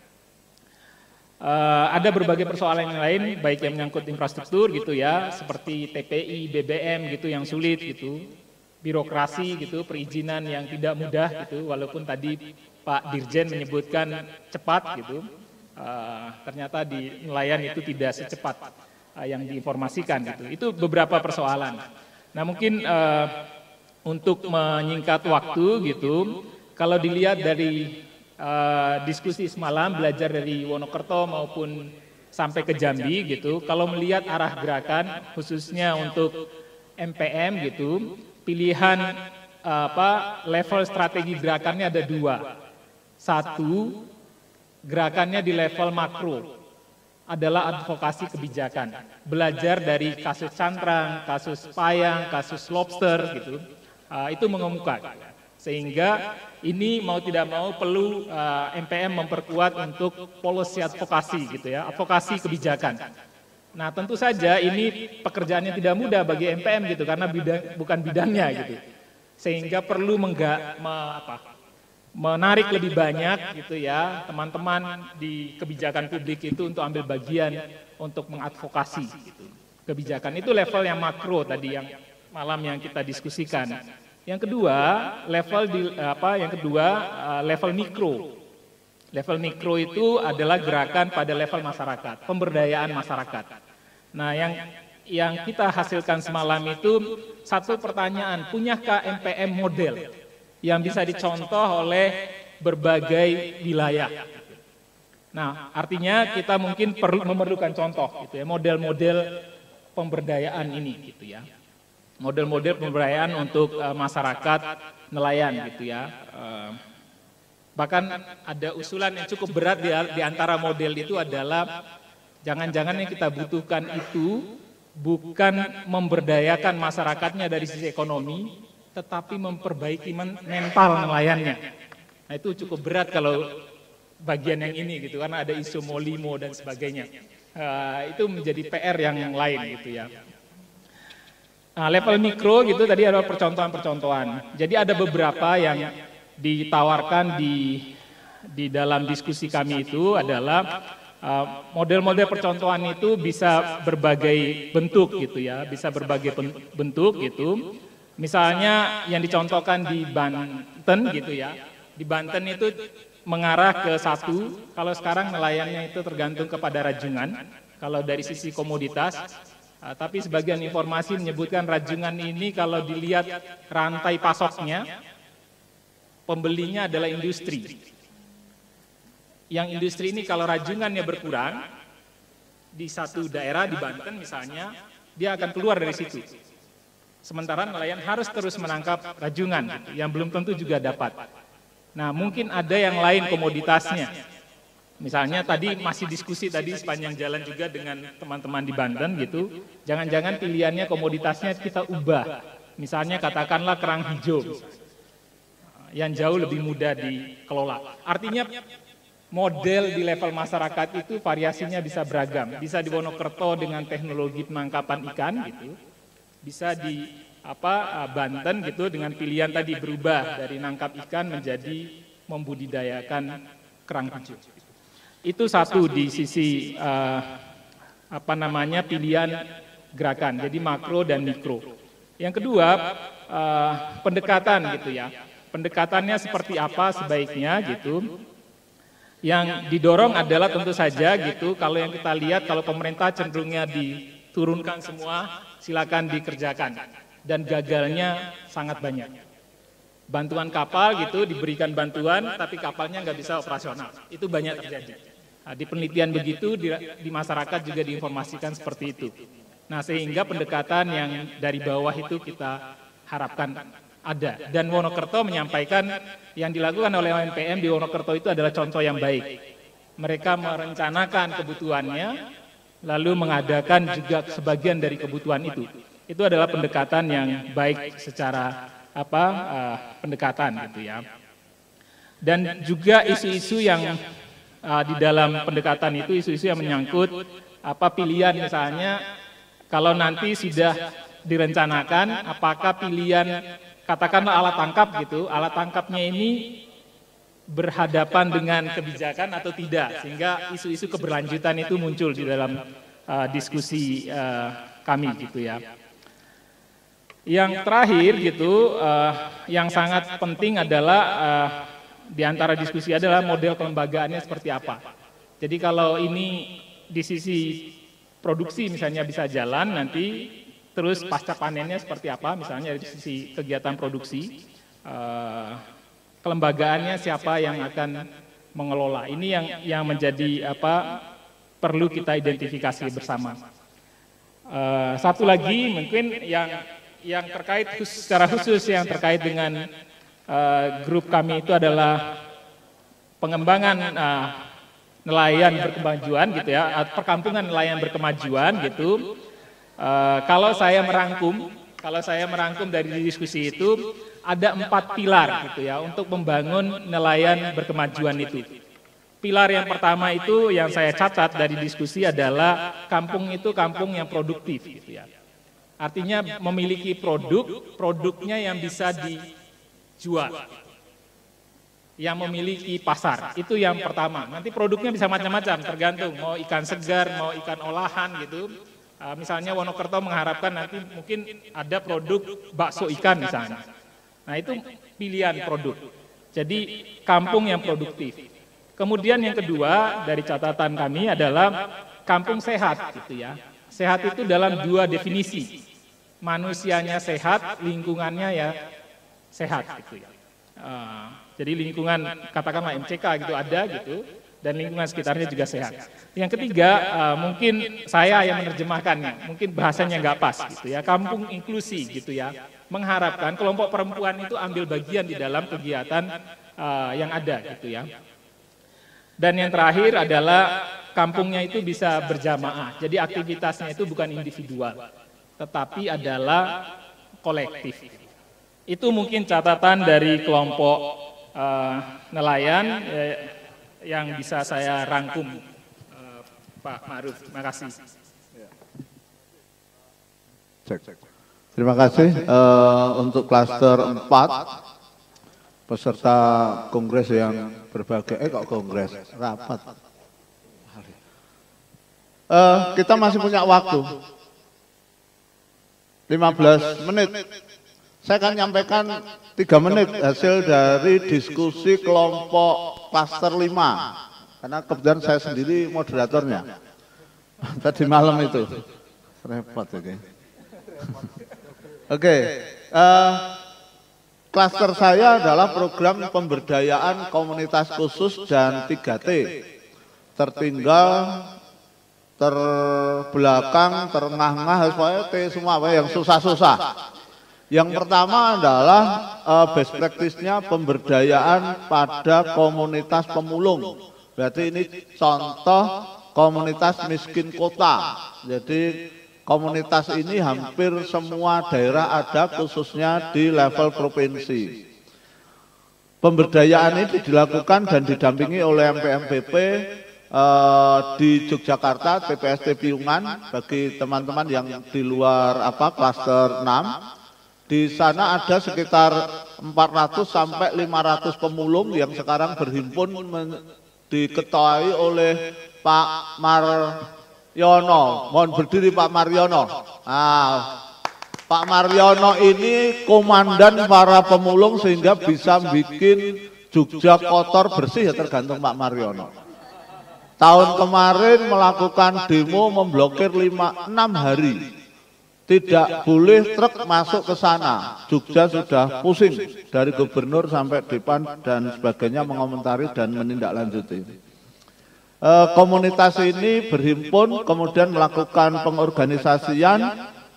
Uh, ada berbagai persoalan yang lain, baik yang menyangkut infrastruktur gitu ya, seperti T P I, B B M gitu yang sulit gitu, birokrasi gitu, perizinan yang tidak mudah gitu, walaupun tadi Pak Dirjen menyebutkan cepat gitu, uh, ternyata di nelayan itu tidak secepat uh, yang diinformasikan gitu. Itu beberapa persoalan. Nah mungkin uh, untuk menyingkat waktu gitu, kalau dilihat dari Uh, diskusi semalam belajar dari Wonokerto maupun sampai ke Jambi gitu, kalau melihat arah gerakan khususnya untuk M P M gitu, pilihan uh, apa level strategi gerakannya ada dua. Satu, gerakannya di level makro adalah advokasi kebijakan, belajar dari kasus cantrang, kasus payang, kasus lobster gitu, uh, itu mengemuka. Sehingga ini mau tidak mau perlu uh, M P M memperkuat untuk policy advokasi gitu ya, advokasi kebijakan. Nah tentu saja ini pekerjaannya tidak mudah bagi M P M gitu karena bidang, bukan bidangnya gitu. Sehingga perlu mengga, me, apa, menarik lebih banyak gitu ya teman-teman di kebijakan publik itu untuk ambil bagian untuk mengadvokasi gitu. Kebijakan itu level yang makro tadi yang malam yang kita diskusikan. Yang kedua, level di apa? Yang kedua, level mikro. Level mikro itu adalah gerakan pada level masyarakat, pemberdayaan masyarakat. Nah, yang yang kita hasilkan semalam itu satu pertanyaan, punyakah M P M model yang bisa dicontoh oleh berbagai wilayah? Nah, artinya kita mungkin perlu memerlukan contoh gitu ya, model-model pemberdayaan ini gitu ya. Model-model pemberdayaan untuk uh, masyarakat nelayan gitu ya. Uh, bahkan ada usulan yang cukup berat di, di antara model itu adalah jangan-jangan yang kita butuhkan itu bukan memberdayakan masyarakatnya dari sisi ekonomi, tetapi memperbaiki men mental nelayannya. Nah itu cukup berat kalau bagian yang ini gitu, karena ada isu molimo dan sebagainya. Uh, itu menjadi P R yang lain gitu ya. Nah, level mikro gitu tadi ada percontohan-percontohan. Jadi ada beberapa yang ditawarkan di di dalam diskusi kami itu adalah model-model uh, percontohan itu bisa berbagai bentuk gitu ya, bisa berbagai bentuk gitu. Misalnya yang dicontohkan di Banten gitu ya. Di Banten itu mengarah ke satu, kalau sekarang nelayannya itu tergantung kepada rajungan. Kalau dari sisi komoditas, Uh, tapi sebagian informasi menyebutkan rajungan ini kalau dilihat rantai pasoknya, pembelinya adalah industri. Yang industri ini kalau rajungannya berkurang, di satu daerah di Banten misalnya, dia akan keluar dari situ. Sementara nelayan harus terus menangkap rajungan, gitu, yang belum tentu juga dapat. Nah mungkin ada yang lain komoditasnya. Misalnya tadi masih diskusi tadi sepanjang jalan juga dengan teman-teman di Banten gitu, jangan-jangan pilihannya komoditasnya kita ubah. Misalnya katakanlah kerang hijau, yang jauh lebih mudah dikelola. Artinya model di level masyarakat itu variasinya bisa beragam. Bisa di Wonokerto dengan teknologi penangkapan ikan gitu, bisa di apa Banten gitu dengan pilihan tadi berubah dari nangkap ikan menjadi membudidayakan kerang hijau. Itu satu di sisi uh, apa namanya pilihan gerakan, jadi makro dan mikro. Yang kedua uh, pendekatan gitu ya, pendekatannya seperti apa sebaiknya gitu. Yang didorong adalah tentu saja gitu, kalau yang kita lihat kalau pemerintah cenderungnya di turunkan semua, silakan dikerjakan. Dan gagalnya sangat banyak. Bantuan kapal gitu, diberikan bantuan, tapi kapalnya nggak bisa operasional. Itu banyak terjadi. Nah, di penelitian begitu, di, di masyarakat juga diinformasikan seperti itu. Nah, sehingga pendekatan yang dari bawah itu kita harapkan ada. Dan Wonokerto menyampaikan yang dilakukan oleh O N P M di Wonokerto itu adalah contoh yang baik. Mereka merencanakan kebutuhannya, lalu mengadakan juga sebagian dari kebutuhan itu. Itu adalah pendekatan yang baik secara apa uh, pendekatan gitu ya. Dan juga isu-isu yang uh, di dalam pendekatan itu isu-isu yang menyangkut apa pilihan misalnya kalau nanti sudah direncanakan apakah pilihan katakanlah alat tangkap gitu, alat tangkapnya ini berhadapan dengan kebijakan atau tidak, sehingga isu-isu keberlanjutan itu muncul di dalam uh, diskusi uh, kami gitu ya. Yang terakhir gitu, uh, yang sangat penting adalah uh, di antara diskusi adalah model kelembagaannya seperti apa. Jadi kalau ini di sisi produksi misalnya bisa jalan nanti, terus pasca panennya seperti apa, misalnya dari sisi kegiatan produksi, uh, kelembagaannya siapa yang akan mengelola. Ini yang yang menjadi apa perlu kita identifikasi bersama. Uh, satu lagi mungkin yang yang terkait khusus, secara khusus yang terkait dengan uh, grup kami itu adalah pengembangan uh, nelayan berkemajuan gitu ya, perkampungan nelayan berkemajuan gitu. Uh, kalau saya merangkum, kalau saya merangkum dari diskusi itu ada empat pilar gitu ya untuk membangun nelayan berkemajuan itu. Pilar yang pertama itu yang saya catat dari diskusi adalah kampung itu kampung yang produktif gitu ya. Artinya memiliki produk, produknya yang bisa dijual, yang memiliki pasar, itu yang pertama. Nanti produknya bisa macam-macam, tergantung mau ikan segar, mau ikan olahan gitu. Uh, misalnya Wonokerto mengharapkan nanti mungkin ada produk bakso ikan misalnya. Nah itu pilihan produk. Jadi kampung yang produktif. Kemudian yang kedua dari catatan kami adalah kampung sehat gitu ya. Sehat itu dalam dua definisi. Manusianya sehat, lingkungannya ya sehat gitu ya. Uh, jadi lingkungan katakanlah M C K gitu ada gitu dan lingkungan sekitarnya juga sehat. Yang ketiga uh, mungkin saya yang menerjemahkannya, mungkin bahasanya nggak pas gitu ya. Kampung inklusi gitu ya. Mengharapkan kelompok perempuan itu ambil bagian di dalam kegiatan uh, yang ada gitu ya. Dan yang terakhir adalah kampungnya itu bisa berjamaah. Jadi aktivitasnya itu bukan individual, tetapi adalah kolektif. Itu mungkin catatan dari kelompok uh, nelayan eh, yang bisa saya rangkum, uh, Pak Ma'ruf. Terima kasih. Cek. Terima kasih uh, untuk klaster empat peserta kongres yang berbagai, eh kok kongres, rapat. Uh, kita masih punya waktu lima belas menit. Saya akan nyampaikan tiga menit hasil dari diskusi kelompok klaster lima. Karena kebetulan saya sendiri moderatornya. Tadi malam itu. Repot oke. Okay. Oke, okay. uh, klaster saya adalah program pemberdayaan komunitas khusus dan tiga T. Tertinggal, terbelakang, terengah-engah, supaya T semua apa yang susah-susah. Yang pertama adalah uh, best practice-nya pemberdayaan pada komunitas pemulung. Berarti ini contoh komunitas miskin kota. Jadi komunitas ini hampir semua daerah ada, khususnya di level provinsi. Pemberdayaan ini dilakukan dan didampingi oleh M P M B P eh, di Yogyakarta, T P S T Piungan, bagi teman-teman yang di luar apa klaster enam. Di sana ada sekitar empat ratus sampai lima ratus pemulung yang sekarang berhimpun diketuai oleh Pak Mariono. Mohon berdiri Pak Mariono. Nah, Pak Mariono ini komandan para pemulung sehingga bisa bikin Jogja kotor bersih ya, tergantung Pak Mariono. tahun kemarin melakukan demo memblokir lima enam hari. Tidak boleh truk masuk ke sana. Jogja sudah pusing dari gubernur sampai depan dan sebagainya mengomentari dan menindaklanjuti. E, komunitas ini berhimpun kemudian melakukan pengorganisasian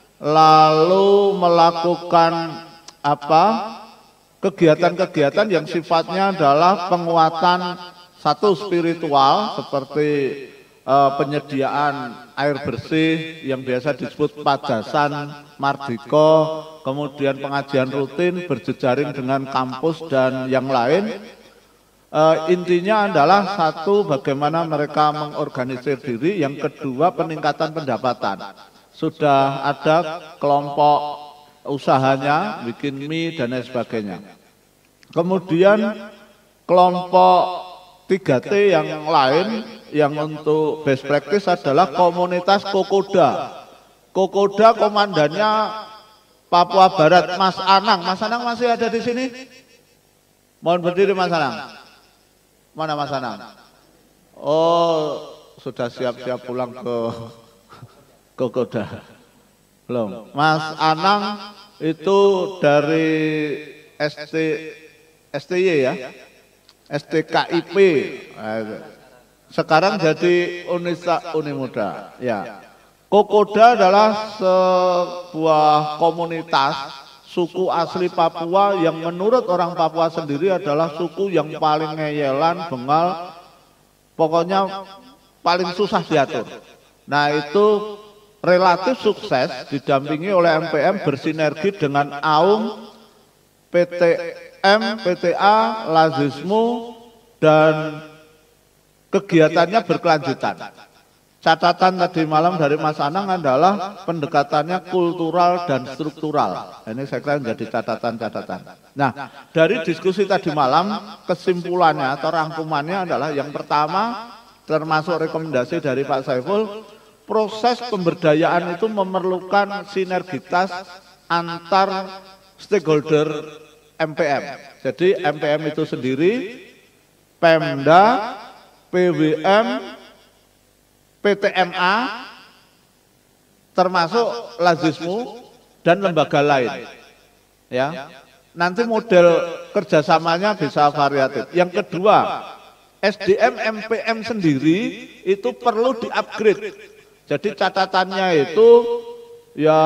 lalu melakukan apa? kegiatan-kegiatan yang sifatnya adalah penguatan satu spiritual seperti Uh, penyediaan air bersih yang biasa disebut pajasan, mardiko, kemudian pengajian rutin berjejaring dengan kampus dan yang lain. Uh, intinya adalah satu, bagaimana mereka mengorganisir diri, yang kedua peningkatan pendapatan. Sudah ada kelompok usahanya, bikin mie dan lain sebagainya. Kemudian kelompok tiga T yang lain yang untuk best practice adalah komunitas Kokoda. Kokoda komandannya Papua Barat, Mas Anang. Mas Anang masih ada di sini? Mohon berdiri Mas Anang. Mana Mas Anang? Oh, sudah siap-siap pulang ke Kokoda. Belum. Mas Anang itu dari S T S T Y ya? S T K I P. Sekarang jadi Unisa Unimuda. Ya. Kokoda adalah sebuah komunitas suku asli Papua yang menurut orang Papua sendiri adalah suku yang paling ngeyelan, bengal, pokoknya paling susah diatur. Nah itu relatif sukses didampingi oleh M P M bersinergi dengan A U M, P T M, P T A, Lazismu, dan kegiatannya berkelanjutan. Catatan tadi malam dari Mas Anang adalah pendekatannya kultural dan struktural. Ini saya kira menjadi catatan-catatan. Nah, dari diskusi tadi malam, kesimpulannya atau rangkumannya adalah yang pertama, termasuk rekomendasi dari Pak Saiful, proses pemberdayaan itu memerlukan sinergitas antar stakeholder M P M. Jadi M P M itu sendiri, Pemda, P W M, P T M A, termasuk Lazismu dan lembaga lain. Ya, nanti model kerjasamanya bisa variatif. Yang kedua, S D M M P M sendiri itu perlu di-upgrade. Jadi catatannya itu ya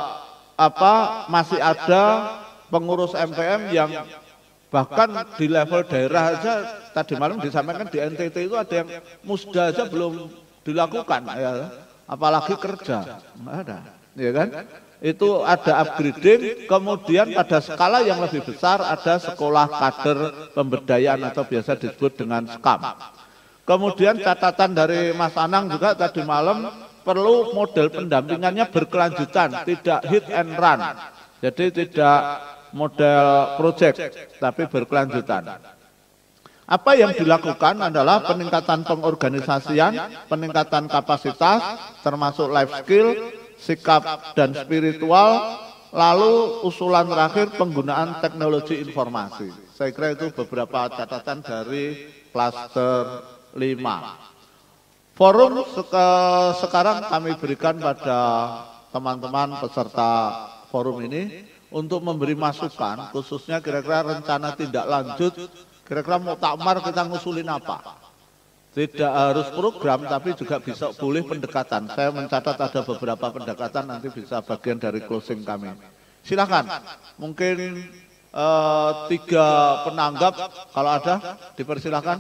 apa masih ada pengurus M P M yang bahkan di level daerah aja tadi malam disampaikan di N T T itu ada yang musda aja belum dilakukan ya, apalagi kerja nggak ada, ya kan? Itu ada upgrading, kemudian pada skala yang lebih besar ada sekolah kader pemberdayaan atau biasa disebut dengan SKAM. Kemudian catatan dari Mas Anang juga tadi malam perlu model pendampingannya berkelanjutan, tidak hit and run, jadi tidak model project, tapi berkelanjutan. Apa yang dilakukan adalah peningkatan pengorganisasian, peningkatan kapasitas, termasuk life skill, sikap dan spiritual, lalu usulan terakhir penggunaan teknologi informasi. Saya kira itu beberapa catatan dari klaster lima. Forum sekarang kami berikan pada teman-teman peserta forum ini untuk memberi masukan, khususnya kira-kira rencana tindak lanjut, kira-kira mau takmar kita ngusulin apa. Tidak harus program, tapi juga bisa boleh pendekatan. Saya mencatat ada beberapa pendekatan, nanti bisa bagian dari closing kami. Silakan, mungkin eh, tiga penanggap, kalau ada dipersilakan.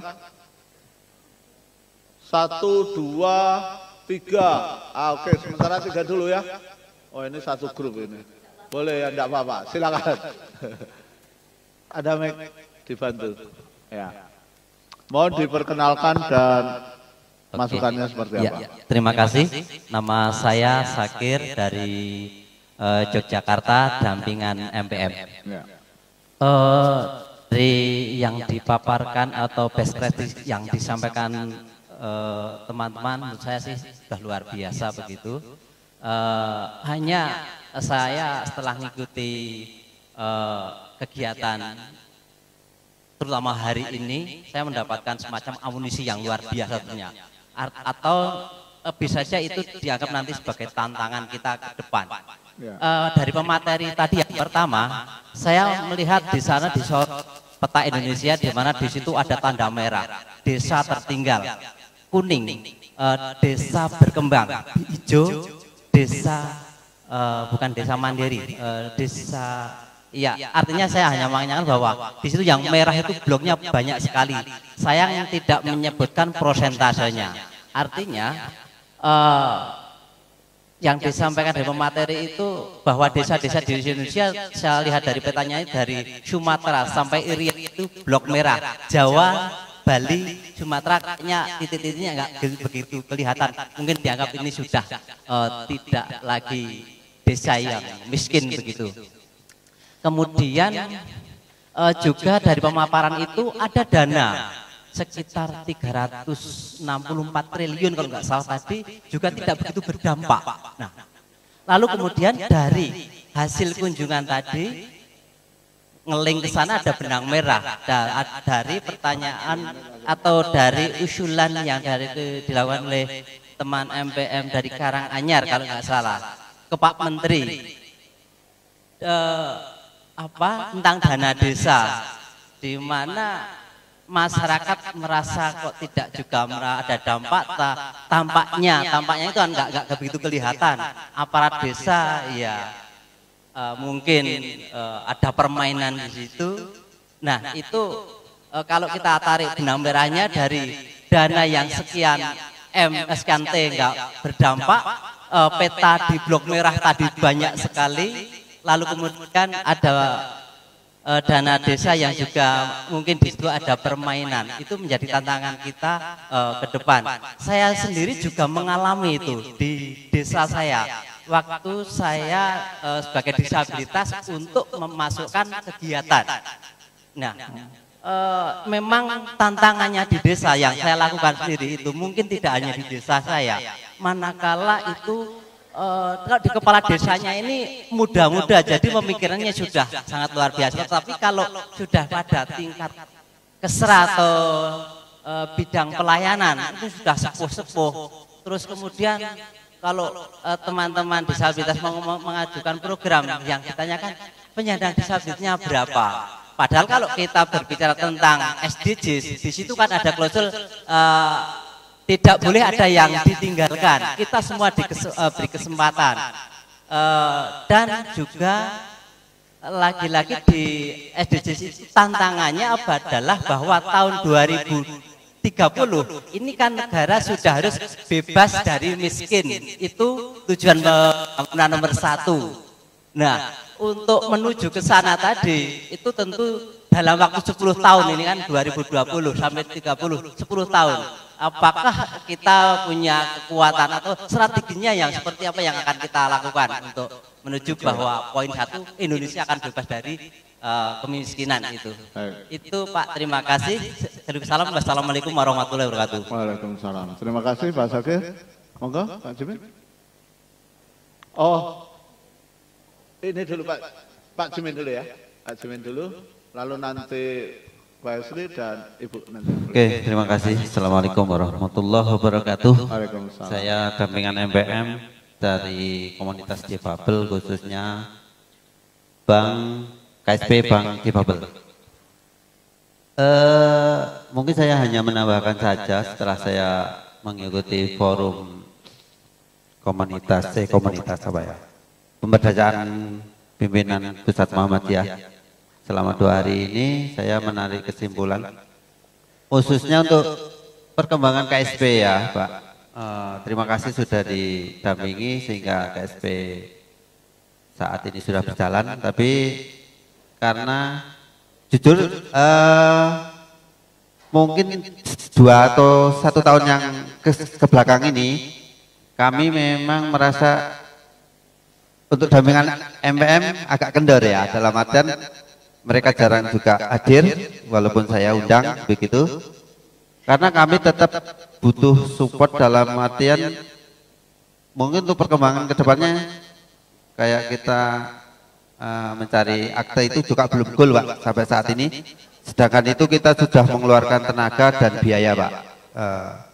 Satu, dua, tiga. Ah, oke, sementara tiga dulu ya. Oh ini satu grup ini. Boleh ya, enggak apa-apa. Silakan. Ada mic, dibantu. Ya. Mohon diperkenalkan dan Oke. masukannya seperti apa. Ya, terima kasih. Nama saya Sakir dari uh, Yogyakarta, dampingan M P M. Ya. Uh, dari yang dipaparkan atau best practice yang disampaikan teman-teman, uh, menurut saya sih sudah luar biasa begitu. Uh, hanya saya setelah mengikuti uh, kegiatan terutama hari ini, saya mendapatkan semacam amunisi yang luar biasa tentunya. atau uh, bisa saja itu dianggap nanti sebagai tantangan kita ke depan. Ya. Uh, dari pemateri tadi yang pertama, saya melihat di sana di peta Indonesia di mana di situ ada tanda merah, desa tertinggal, kuning, uh, desa berkembang, hijau, desa uh, bukan desa mandiri, uh, desa, iya, artinya saya hanya menanyakan bahwa di situ yang merah itu bloknya banyak sekali. Sayang tidak menyebutkan prosentasenya. Artinya uh, yang disampaikan dari pemateri itu bahwa desa-desa di Indonesia, saya lihat dari petanya dari Sumatera sampai Irian itu blok merah, Jawa, Bali, Sumatera kayaknya titik-titiknya nggak begitu kelihatan. Mungkin dianggap ini sudah uh, tidak lagi desa yang miskin begitu. Kemudian uh, juga dari pemaparan itu ada dana sekitar tiga ratus enam puluh empat triliun kalau nggak salah tadi, juga tidak begitu berdampak. Nah, lalu kemudian dari hasil kunjungan tadi ngeling ke sana ada benang merah dari pertanyaan atau dari usulan yang dari dilakukan oleh teman M P M dari Karanganyar kalau nggak salah ke Pak Menteri eh, apa tentang dana desa, di mana masyarakat merasa kok tidak juga ada dampak, tampaknya tampaknya itu kan nggak nggak begitu kelihatan. Aparat desa ya uh, mungkin uh, ada permainan di situ. Nah itu uh, kalau kita tarik benang merahnya dari dana yang sekian M sekian T nggak berdampak, uh, peta di blok merah tadi banyak sekali, lalu kemudian ada Uh, dana desa yang juga mungkin di situ ada permainan, itu menjadi tantangan kita uh, ke depan. Saya sendiri juga mengalami itu di desa saya waktu saya uh, sebagai disabilitas untuk memasukkan kegiatan. Nah, uh, memang tantangannya di desa yang saya lakukan sendiri itu mungkin tidak hanya di desa saya, manakala itu Uh, kalau di kepala desanya ini muda-muda, jadi pemikirannya sudah sangat luar biasa. Tapi kalau sudah pada tingkat kesra atau uh, bidang pelayanan itu sudah sepuh-sepuh. Terus kemudian kalau teman-teman uh, disabilitas mengajukan program yang ditanyakan penyandang disabilitasnya berapa. Padahal kalau kita berbicara tentang S D Gs, di situ kan ada klausul uh, tidak boleh ada yang ditinggalkan. Kita semua diberi kesempatan. Uh, dan juga lagi-lagi di S D Gs tantangannya apa adalah bahwa tahun dua ribu tiga puluh ini kan negara sudah harus bebas dari miskin. Itu tujuan pembangunan nomor satu. Nah, untuk menuju ke sana tadi itu tentu dalam waktu sepuluh tahun, ini kan dua ribu dua puluh sampai tiga puluh, sepuluh tahun. Apakah kita punya kekuatan atau strateginya yang seperti apa yang akan kita lakukan untuk menuju bahwa poin satu Indonesia akan bebas dari uh, kemiskinan itu. Itu Pak, terima kasih. Salam, wassalamualaikum warahmatullahi wabarakatuh. Waalaikumsalam. Terima kasih Pak Sakir. Monggo Pak Jimin. Oh, ini dulu Pak, Pak Jimin dulu ya. Pak Jimin dulu, lalu nanti Pak Esri dan Ibu nanti. Oke, terima kasih. Assalamualaikum warahmatullahi wabarakatuh. Waalaikumsalam. Saya dampingan M P M dari komunitas difabel, khususnya Bank K S P Bank Difabel. Uh, mungkin saya hanya menambahkan saja setelah saya mengikuti forum komunitas, eh, komunitas apa ya? Pemberdayaan pimpinan Pusat Muhammadiyah. Selama dua hari ini saya menarik kesimpulan khususnya untuk perkembangan K S P ya Pak. Uh, terima kasih sudah didampingi sehingga K S P saat ini sudah berjalan. Tapi karena jujur uh, mungkin dua atau satu tahun yang ke, ke belakang ini kami memang merasa untuk dampingan M P M agak kendor ya, dalam artian mereka jarang juga hadir walaupun saya undang begitu, karena kami tetap butuh support dalam artian mungkin untuk perkembangan kedepannya kayak kita uh, mencari akte itu juga belum goal Pak sampai saat ini, sedangkan itu kita sudah mengeluarkan tenaga dan biaya Pak. Uh,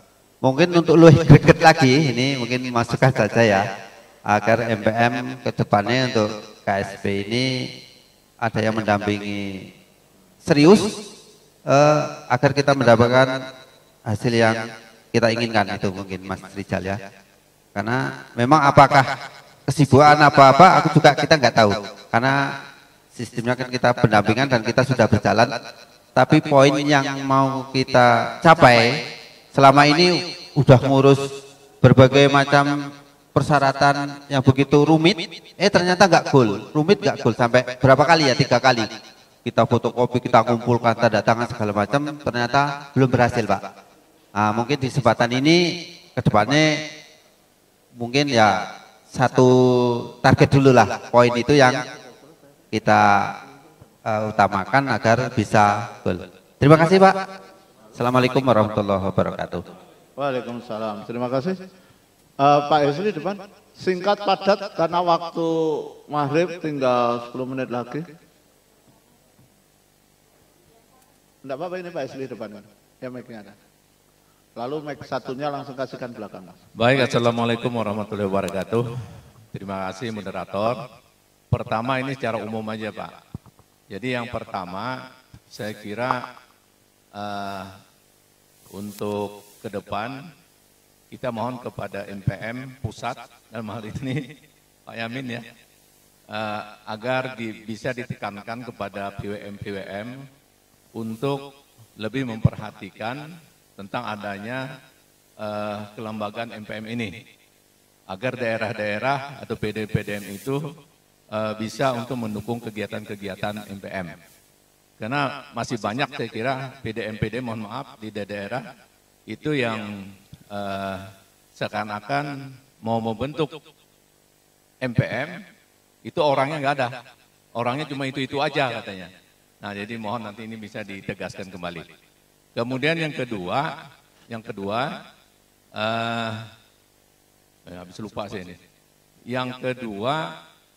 mungkin untuk lebih greget lagi, ini mungkin masukan saja ya, agar M P M ke depannya untuk K S P ini ada yang mendampingi serius, eh, agar kita mendapatkan hasil yang kita inginkan, itu mungkin Mas Rijal ya. Karena memang apakah kesibukan apa-apa, aku juga kita nggak tahu, karena sistemnya kan kita pendampingan dan kita sudah berjalan. Tapi poin yang mau kita capai selama ini udah ngurus berbagai macam persyaratan yang begitu rumit, eh ternyata nggak goal, rumit nggak goal, sampai berapa kali ya, tiga kali kita fotokopi, kita kumpulkan tanda tangan segala macam, ternyata belum berhasil Pak. Nah, mungkin di kesempatan ini kedepannya mungkin ya satu target dulu lah, poin itu yang kita uh, utamakan agar bisa goal. Terima kasih Pak. Assalamualaikum warahmatullahi wabarakatuh. Waalaikumsalam. Terima kasih. Uh, Pak Hesli depan. Singkat padat karena waktu maghrib tinggal sepuluh menit lagi. Enggak apa-apa, ini Pak Hesli depan. Ya mic-nya ada. Lalu mic satunya langsung kasihkan belakang. Baik, assalamualaikum warahmatullahi wabarakatuh. Terima kasih moderator. Pertama ini secara umum aja Pak. Jadi yang pertama saya kira uh, untuk ke depan kita mohon kepada M P M pusat dalam hal ini Pak Yamin ya, uh, agar di, bisa ditekankan kepada P W M P W M untuk lebih memperhatikan tentang adanya uh, kelembagaan M P M ini, agar daerah-daerah atau P D P D M itu uh, bisa untuk mendukung kegiatan-kegiatan M P M. Karena masih banyak saya kira P D M P D M, mohon maaf, di daerah itu yang uh, seakan-akan mau membentuk M P M, itu orangnya nggak ada, orangnya cuma itu-itu aja katanya. Nah jadi mohon nanti ini bisa ditegaskan kembali. Kemudian yang kedua, yang kedua, uh, eh, habis lupa saya ini. Yang kedua,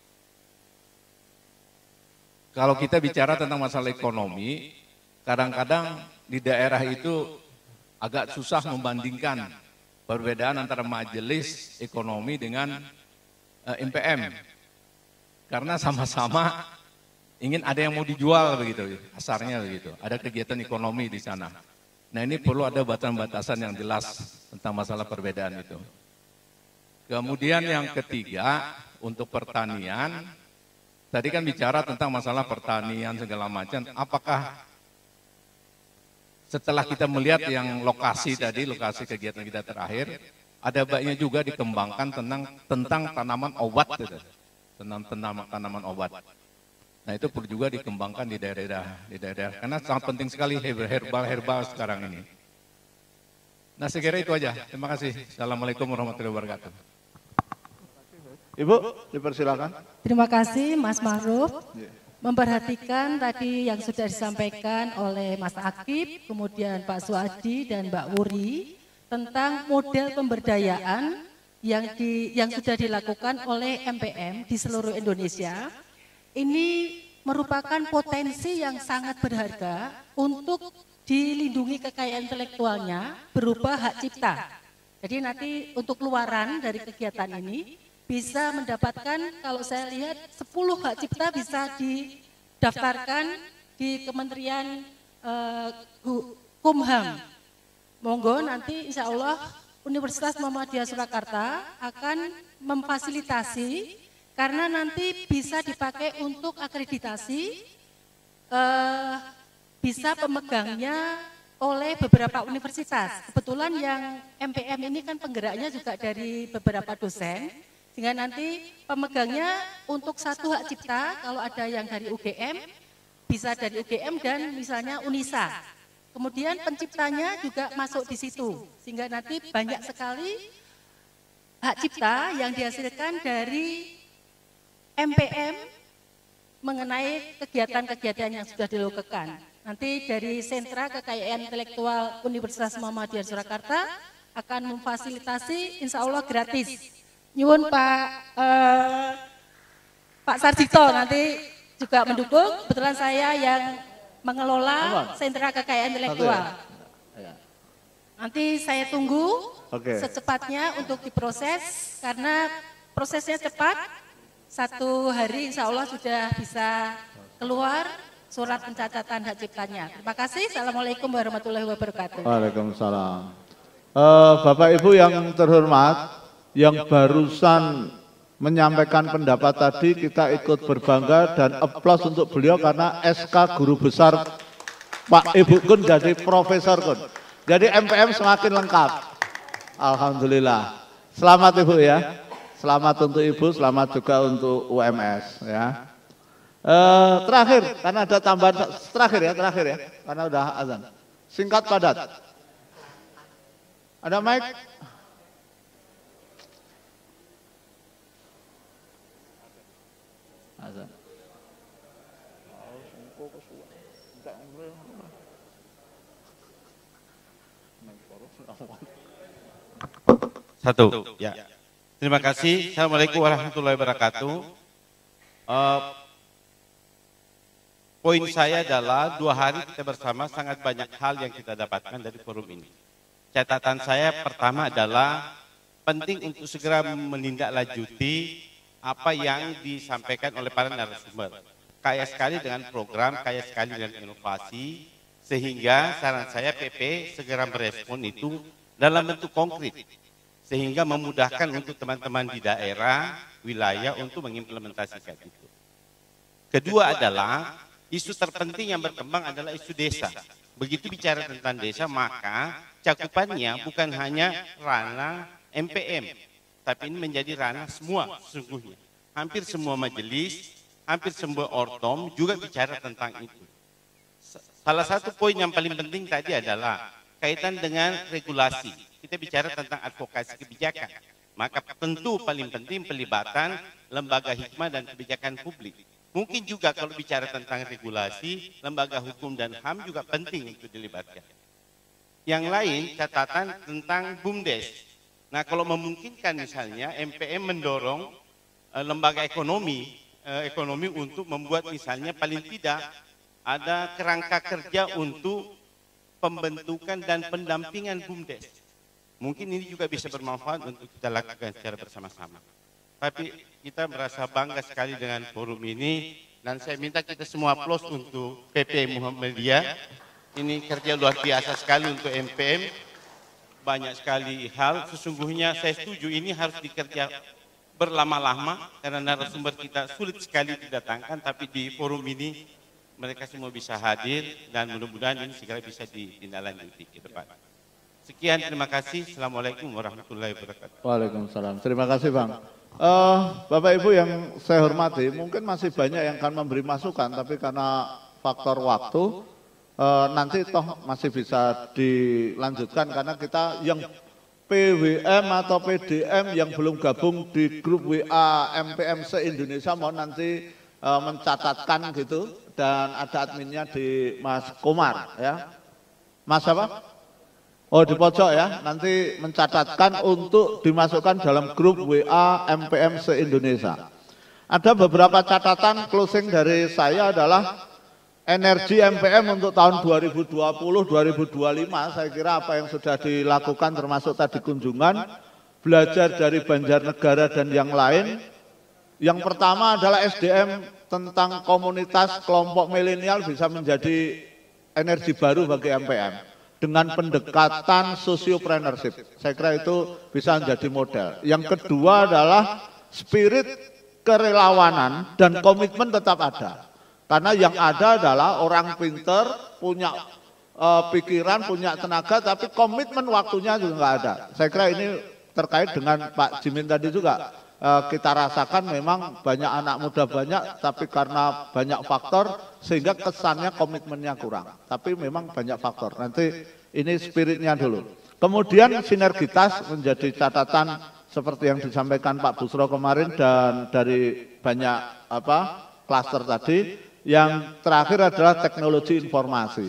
kalau kita bicara tentang masalah ekonomi, kadang-kadang di daerah itu agak susah membandingkan perbedaan antara majelis ekonomi dengan uh, M P M. Karena sama-sama ingin ada yang mau dijual begitu, asarnya begitu. Ada kegiatan ekonomi di sana. Nah ini perlu ada batasan-batasan yang jelas tentang masalah perbedaan itu. Kemudian yang ketiga, untuk pertanian, tadi kan bicara tentang masalah pertanian segala macam, apakah setelah kita melihat yang lokasi tadi, lokasi kegiatan kita terakhir, ada baiknya juga dikembangkan tentang tentang tanaman obat, gitu. tentang tanaman, tanaman obat. Nah itu perlu juga dikembangkan di daerah-daerah, di daerah, karena sangat penting sekali herbal-herbal sekarang ini. Nah saya kira itu aja. Terima kasih. Assalamualaikum warahmatullahi wabarakatuh. Ibu, dipersilakan. Terima kasih Mas Ma'ruf. Memperhatikan tadi yang sudah disampaikan oleh Mas Akib, kemudian Pak Suadi dan Mbak Wuri tentang model pemberdayaan yang di yang sudah dilakukan oleh M P M di seluruh Indonesia. Ini merupakan potensi yang sangat berharga untuk dilindungi kekayaan intelektualnya berupa hak cipta. Jadi nanti untuk luaran dari kegiatan ini bisa mendapatkan, kalau saya lihat sepuluh hak cipta bisa didaftarkan di Kementerian uh, Kumham. Monggo nanti insya Allah Universitas Muhammadiyah Surakarta akan memfasilitasi, karena nanti bisa dipakai untuk akreditasi, eh, bisa pemegangnya oleh beberapa universitas. Kebetulan yang M P M ini kan penggeraknya juga dari beberapa dosen, sehingga nanti pemegangnya untuk satu hak cipta, kalau ada yang dari U G M, bisa dari U G M dan misalnya Unisa. Kemudian penciptanya juga masuk di situ, sehingga nanti banyak sekali hak cipta yang dihasilkan dari M P M mengenai kegiatan-kegiatan yang sudah dilakukan. Nanti dari Sentra Kekayaan Intelektual Universitas Muhammadiyah Surakarta akan memfasilitasi insya Allah gratis. Nyuwun Pak eh, Pak Sarjito nanti juga mendukung, kebetulan saya yang mengelola Sentra Kekayaan Intelektual. Nanti saya tunggu Oke. secepatnya untuk diproses karena prosesnya cepat. Satu hari insya Allah sudah bisa keluar surat pencatatan hak ciptanya. Terima kasih. Assalamualaikum warahmatullahi wabarakatuh. Waalaikumsalam. Uh, Bapak Ibu yang terhormat, yang barusan menyampaikan pendapat tadi, kita ikut berbangga dan aplaus untuk beliau karena S K Guru Besar Pak Ibu Kun jadi Profesor Kun. Jadi M P M semakin lengkap. Alhamdulillah. Selamat Ibu ya. Selamat untuk Ibu, selamat juga untuk U M S ya. Uh, terakhir, karena ada tambahan terakhir ya, terakhir ya, karena udah azan. Singkat padat. Ada mic? Azan. Satu, ya. Terima kasih. Assalamualaikum warahmatullahi wabarakatuh. Uh, poin saya adalah dua hari kita bersama sangat banyak hal yang kita dapatkan dari forum ini. Catatan saya pertama adalah penting untuk segera menindaklanjuti apa yang disampaikan oleh para narasumber. Kaya sekali dengan program, kaya sekali dengan inovasi, sehingga saran saya P P segera merespon itu dalam bentuk konkret, sehingga memudahkan untuk teman-teman di daerah, wilayah untuk mengimplementasikan itu. Kedua adalah, isu terpenting yang berkembang adalah isu desa. Begitu bicara tentang desa, maka cakupannya bukan hanya ranah M P M, tapi ini menjadi ranah semua sesungguhnya. Hampir semua majelis, hampir semua ortom juga bicara tentang itu. Salah satu poin yang paling penting tadi adalah kaitan dengan regulasi. Kita bicara tentang advokasi kebijakan. Maka tentu paling penting pelibatan lembaga hikmah dan kebijakan publik. Mungkin juga kalau bicara tentang regulasi, lembaga hukum dan H A M juga penting untuk dilibatkan. Yang lain catatan tentang BUMDes. Nah kalau memungkinkan misalnya M P M mendorong eh, lembaga ekonomi, eh, ekonomi untuk membuat misalnya paling tidak ada kerangka kerja untuk pembentukan dan pendampingan BUMDes. Mungkin ini juga bisa bermanfaat untuk kita lakukan secara bersama-sama. Tapi kita merasa bangga sekali dengan forum ini dan saya minta kita semua aplaus untuk P P Muhammadiyah. Ini kerja luar biasa sekali untuk M P M. Banyak sekali hal, sesungguhnya saya setuju ini harus dikerja berlama-lama karena narasumber kita sulit sekali didatangkan, tapi di forum ini mereka semua bisa hadir dan mudah-mudahan ini segera bisa ditindaklanjuti ke depan. Sekian, terima kasih. Assalamualaikum warahmatullahi wabarakatuh. Waalaikumsalam. Terima kasih Bang. Uh, Bapak Ibu yang saya hormati, mungkin masih banyak yang akan memberi masukan, tapi karena faktor waktu, uh, nanti toh masih bisa dilanjutkan karena kita yang P W M atau P D M yang belum gabung di grup W A M P M se-Indonesia mau nanti uh, mencatatkan gitu, dan ada adminnya di Mas Komar ya. Mas apa? Oh di pojok ya, nanti mencatatkan untuk dimasukkan dalam grup W A M P M se-Indonesia. Ada beberapa catatan closing dari saya adalah energi M P M untuk tahun dua ribu dua puluh dua ribu dua puluh lima, saya kira apa yang sudah dilakukan termasuk tadi kunjungan, belajar dari Banjarnegara dan yang lain. Yang pertama adalah S D M tentang komunitas kelompok milenial bisa menjadi energi baru bagi M P M dengan pendekatan sosiopreneurship. Saya kira itu bisa menjadi model. Yang kedua adalah spirit kerelawanan dan komitmen tetap ada. Karena yang ada adalah orang pinter, punya uh, pikiran, punya tenaga, tapi komitmen waktunya juga nggak ada. Saya kira ini terkait dengan Pak Jimin tadi juga. Uh, kita rasakan memang banyak anak muda banyak, tapi karena banyak faktor sehingga kesannya komitmennya kurang. Tapi memang banyak faktor. Nanti ini spiritnya dulu. Kemudian sinergitas menjadi catatan seperti yang disampaikan Pak Busro kemarin dan dari banyak apa klaster tadi. Yang terakhir adalah teknologi informasi.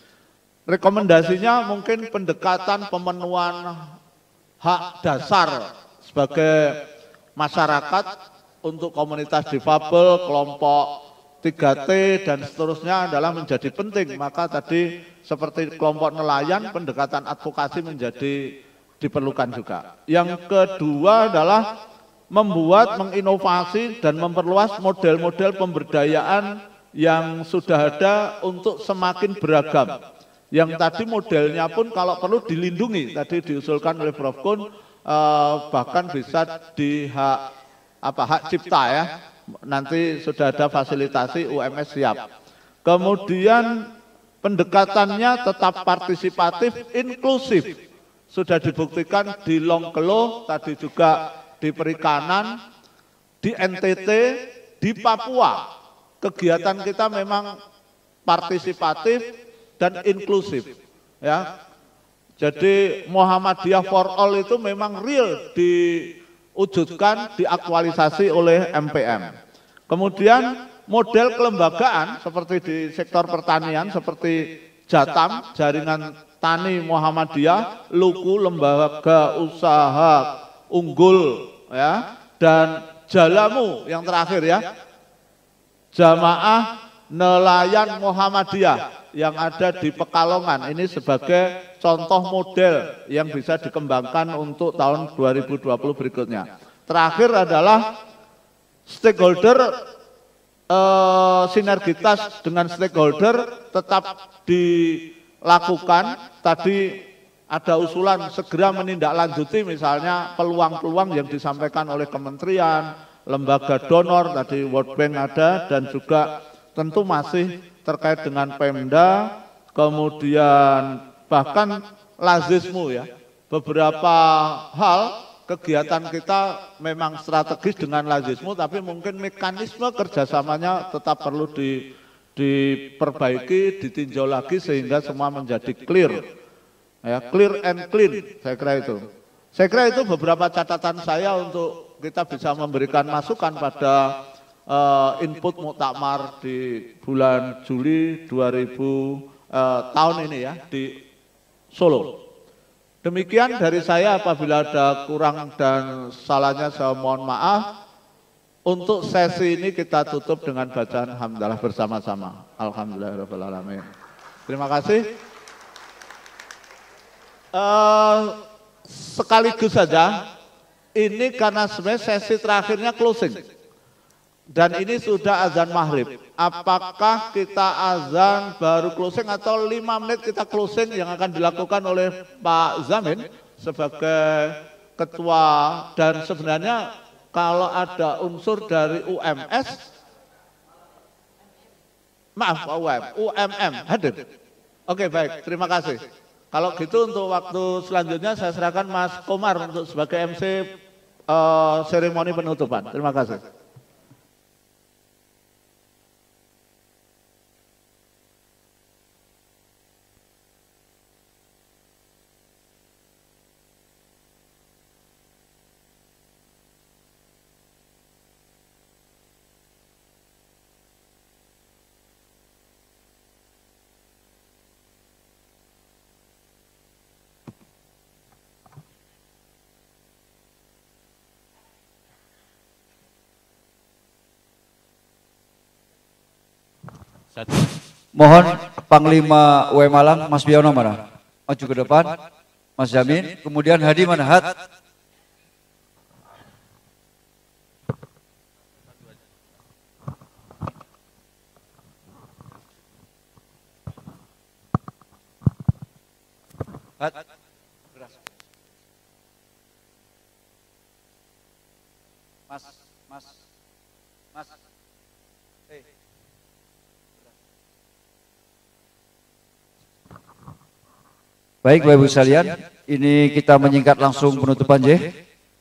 Rekomendasinya mungkin pendekatan pemenuhan hak dasar sebagai masyarakat untuk komunitas difabel, kelompok tiga T dan seterusnya adalah menjadi penting. Maka tadi seperti kelompok nelayan, pendekatan advokasi menjadi diperlukan juga. Yang kedua adalah membuat, menginovasi dan memperluas model-model pemberdayaan yang sudah ada untuk semakin beragam. Yang tadi modelnya pun kalau perlu dilindungi, tadi diusulkan oleh Prof Kun, eh, bahkan bisa di hak apa hak cipta ya. Nanti sudah ada fasilitasi U M S siap. Kemudian pendekatannya tetap partisipatif, inklusif. Sudah dibuktikan di Longkelo, tadi juga di perikanan, di N T T, di Papua. Kegiatan kita memang partisipatif dan inklusif. Ya. Jadi Muhammadiyah for All itu memang real diwujudkan, diaktualisasi oleh M P M. Kemudian model kelembagaan seperti di sektor pertanian, seperti Jatam, Jaringan Tani Muhammadiyah, Luku, Lembaga Usaha Unggul, ya, dan Jalamu yang terakhir ya, Jamaah Nelayan Muhammadiyah yang ada di Pekalongan. Ini sebagai contoh model yang bisa dikembangkan untuk tahun dua ribu dua puluh berikutnya. Terakhir adalah stakeholder, eh, sinergitas dengan stakeholder tetap dilakukan. Tadi ada usulan segera menindaklanjuti misalnya peluang-peluang yang disampaikan oleh kementerian, lembaga donor, tadi World Bank ada, dan juga tentu masih terkait dengan Pemda, kemudian bahkan lazismu ya. Beberapa hal kegiatan kita memang strategis dengan lazismu, tapi mungkin mekanisme kerjasamanya tetap perlu di, diperbaiki, ditinjau lagi sehingga semua menjadi clear. Ya, clear and clean, saya kira itu. Saya kira itu beberapa catatan saya untuk kita bisa memberikan masukan pada uh, input muktamar di bulan Juli dua ribu uh, tahun ini ya di Solo. Demikian dari saya, apabila ada kurang dan salahnya saya mohon maaf. Untuk sesi ini kita tutup dengan bacaan hamdalah bersama-sama. Alhamdulillahirabbil alamin. Terima kasih. Uh, sekaligus saja, ini karena sebenarnya sesi terakhirnya closing. Dan ini sudah azan maghrib. Apakah kita azan baru closing atau lima menit kita closing yang akan dilakukan oleh Pak Zamin sebagai ketua, dan sebenarnya kalau ada unsur dari U M S, maaf U M, U M M hadir. Oke baik, terima kasih. Kalau gitu untuk waktu selanjutnya saya serahkan Mas Komar untuk sebagai M C uh, seremoni penutupan. Terima kasih. Mohon Panglima U M Malang, Mas Biono mana? Maju ke depan, Mas Jamin. Kemudian Hadi mana? Had. Had. Mas, Mas, Mas. Hey. Baik Bapak Ibu sekalian, ini kita menyingkat langsung penutupan J.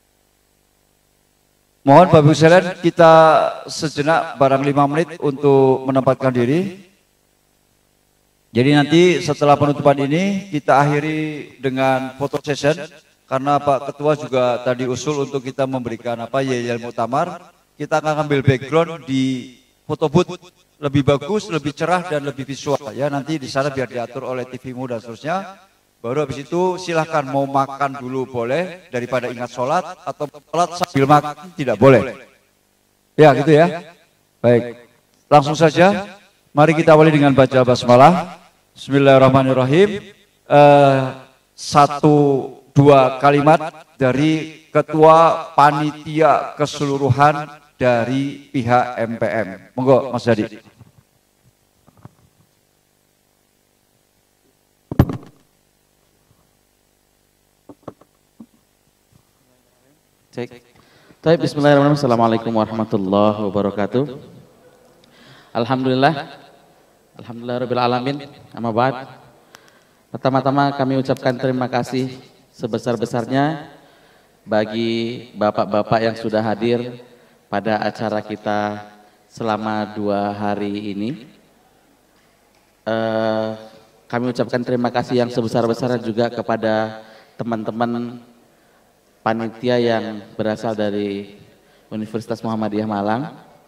Mohon Bapak Ibu sekalian kita sejenak barang lima menit untuk menempatkan diri. Jadi nanti setelah penutupan ini kita akhiri dengan foto session, karena Pak Ketua juga tadi usul untuk kita memberikan apa yel-yel muktamar. Kita akan ambil background di foto booth lebih bagus, lebih cerah dan lebih visual ya. Nanti di sana biar diatur oleh T V-mu dan seterusnya. Baru habis itu silahkan mau makan dulu boleh, daripada ingat sholat, atau sholat sambil makan tidak boleh. Ya gitu ya. Baik. langsung saja, mari kita awali dengan baca basmalah. Bismillahirrahmanirrahim. Uh, satu dua kalimat dari Ketua Panitia Keseluruhan dari pihak M P M. Monggo Mas Hadi. Cek. Baik, bismillahirrahmanirrahim. Assalamualaikum warahmatullahi wabarakatuh. Alhamdulillah. Alhamdulillah rabbil alamin. Amma ba'd. Pertama-tama kami ucapkan terima kasih sebesar-besarnya bagi bapak-bapak yang sudah hadir pada acara kita selama dua hari ini. Uh, kami ucapkan terima kasih yang sebesar-besarnya juga kepada teman-teman panitia yang berasal dari Universitas Muhammadiyah Malang.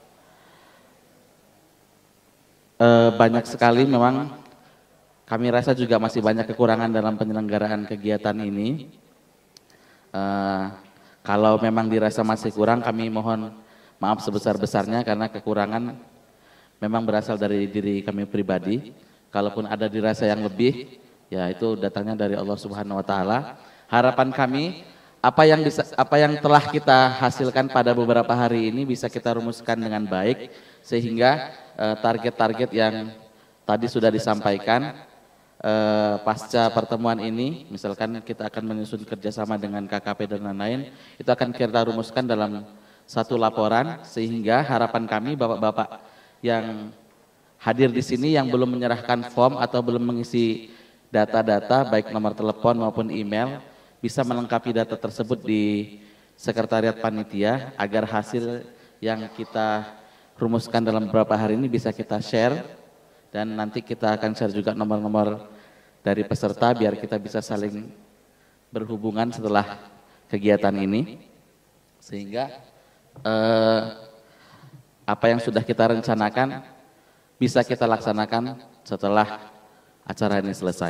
E, banyak sekali memang kami rasa juga masih banyak kekurangan dalam penyelenggaraan kegiatan ini. E, kalau memang dirasa masih kurang, kami mohon maaf sebesar-besarnya karena kekurangan memang berasal dari diri kami pribadi. Kalaupun ada dirasa yang lebih, ya itu datangnya dari Allah Subhanahu wa taala. Harapan kami apa yang bisa apa yang telah kita hasilkan pada beberapa hari ini bisa kita rumuskan dengan baik sehingga target-target uh, yang tadi sudah disampaikan uh, pasca pertemuan ini, misalkan kita akan menyusun kerjasama dengan K K P dan lain-lain, itu akan kita rumuskan dalam satu laporan sehingga harapan kami bapak-bapak yang hadir di sini yang belum menyerahkan form atau belum mengisi data-data baik nomor telepon maupun email bisa melengkapi data tersebut di sekretariat panitia agar hasil yang kita rumuskan dalam beberapa hari ini bisa kita share dan nanti kita akan share juga nomor-nomor dari peserta biar kita bisa saling berhubungan setelah kegiatan ini sehingga eh, apa yang sudah kita rencanakan bisa kita laksanakan setelah acara ini selesai.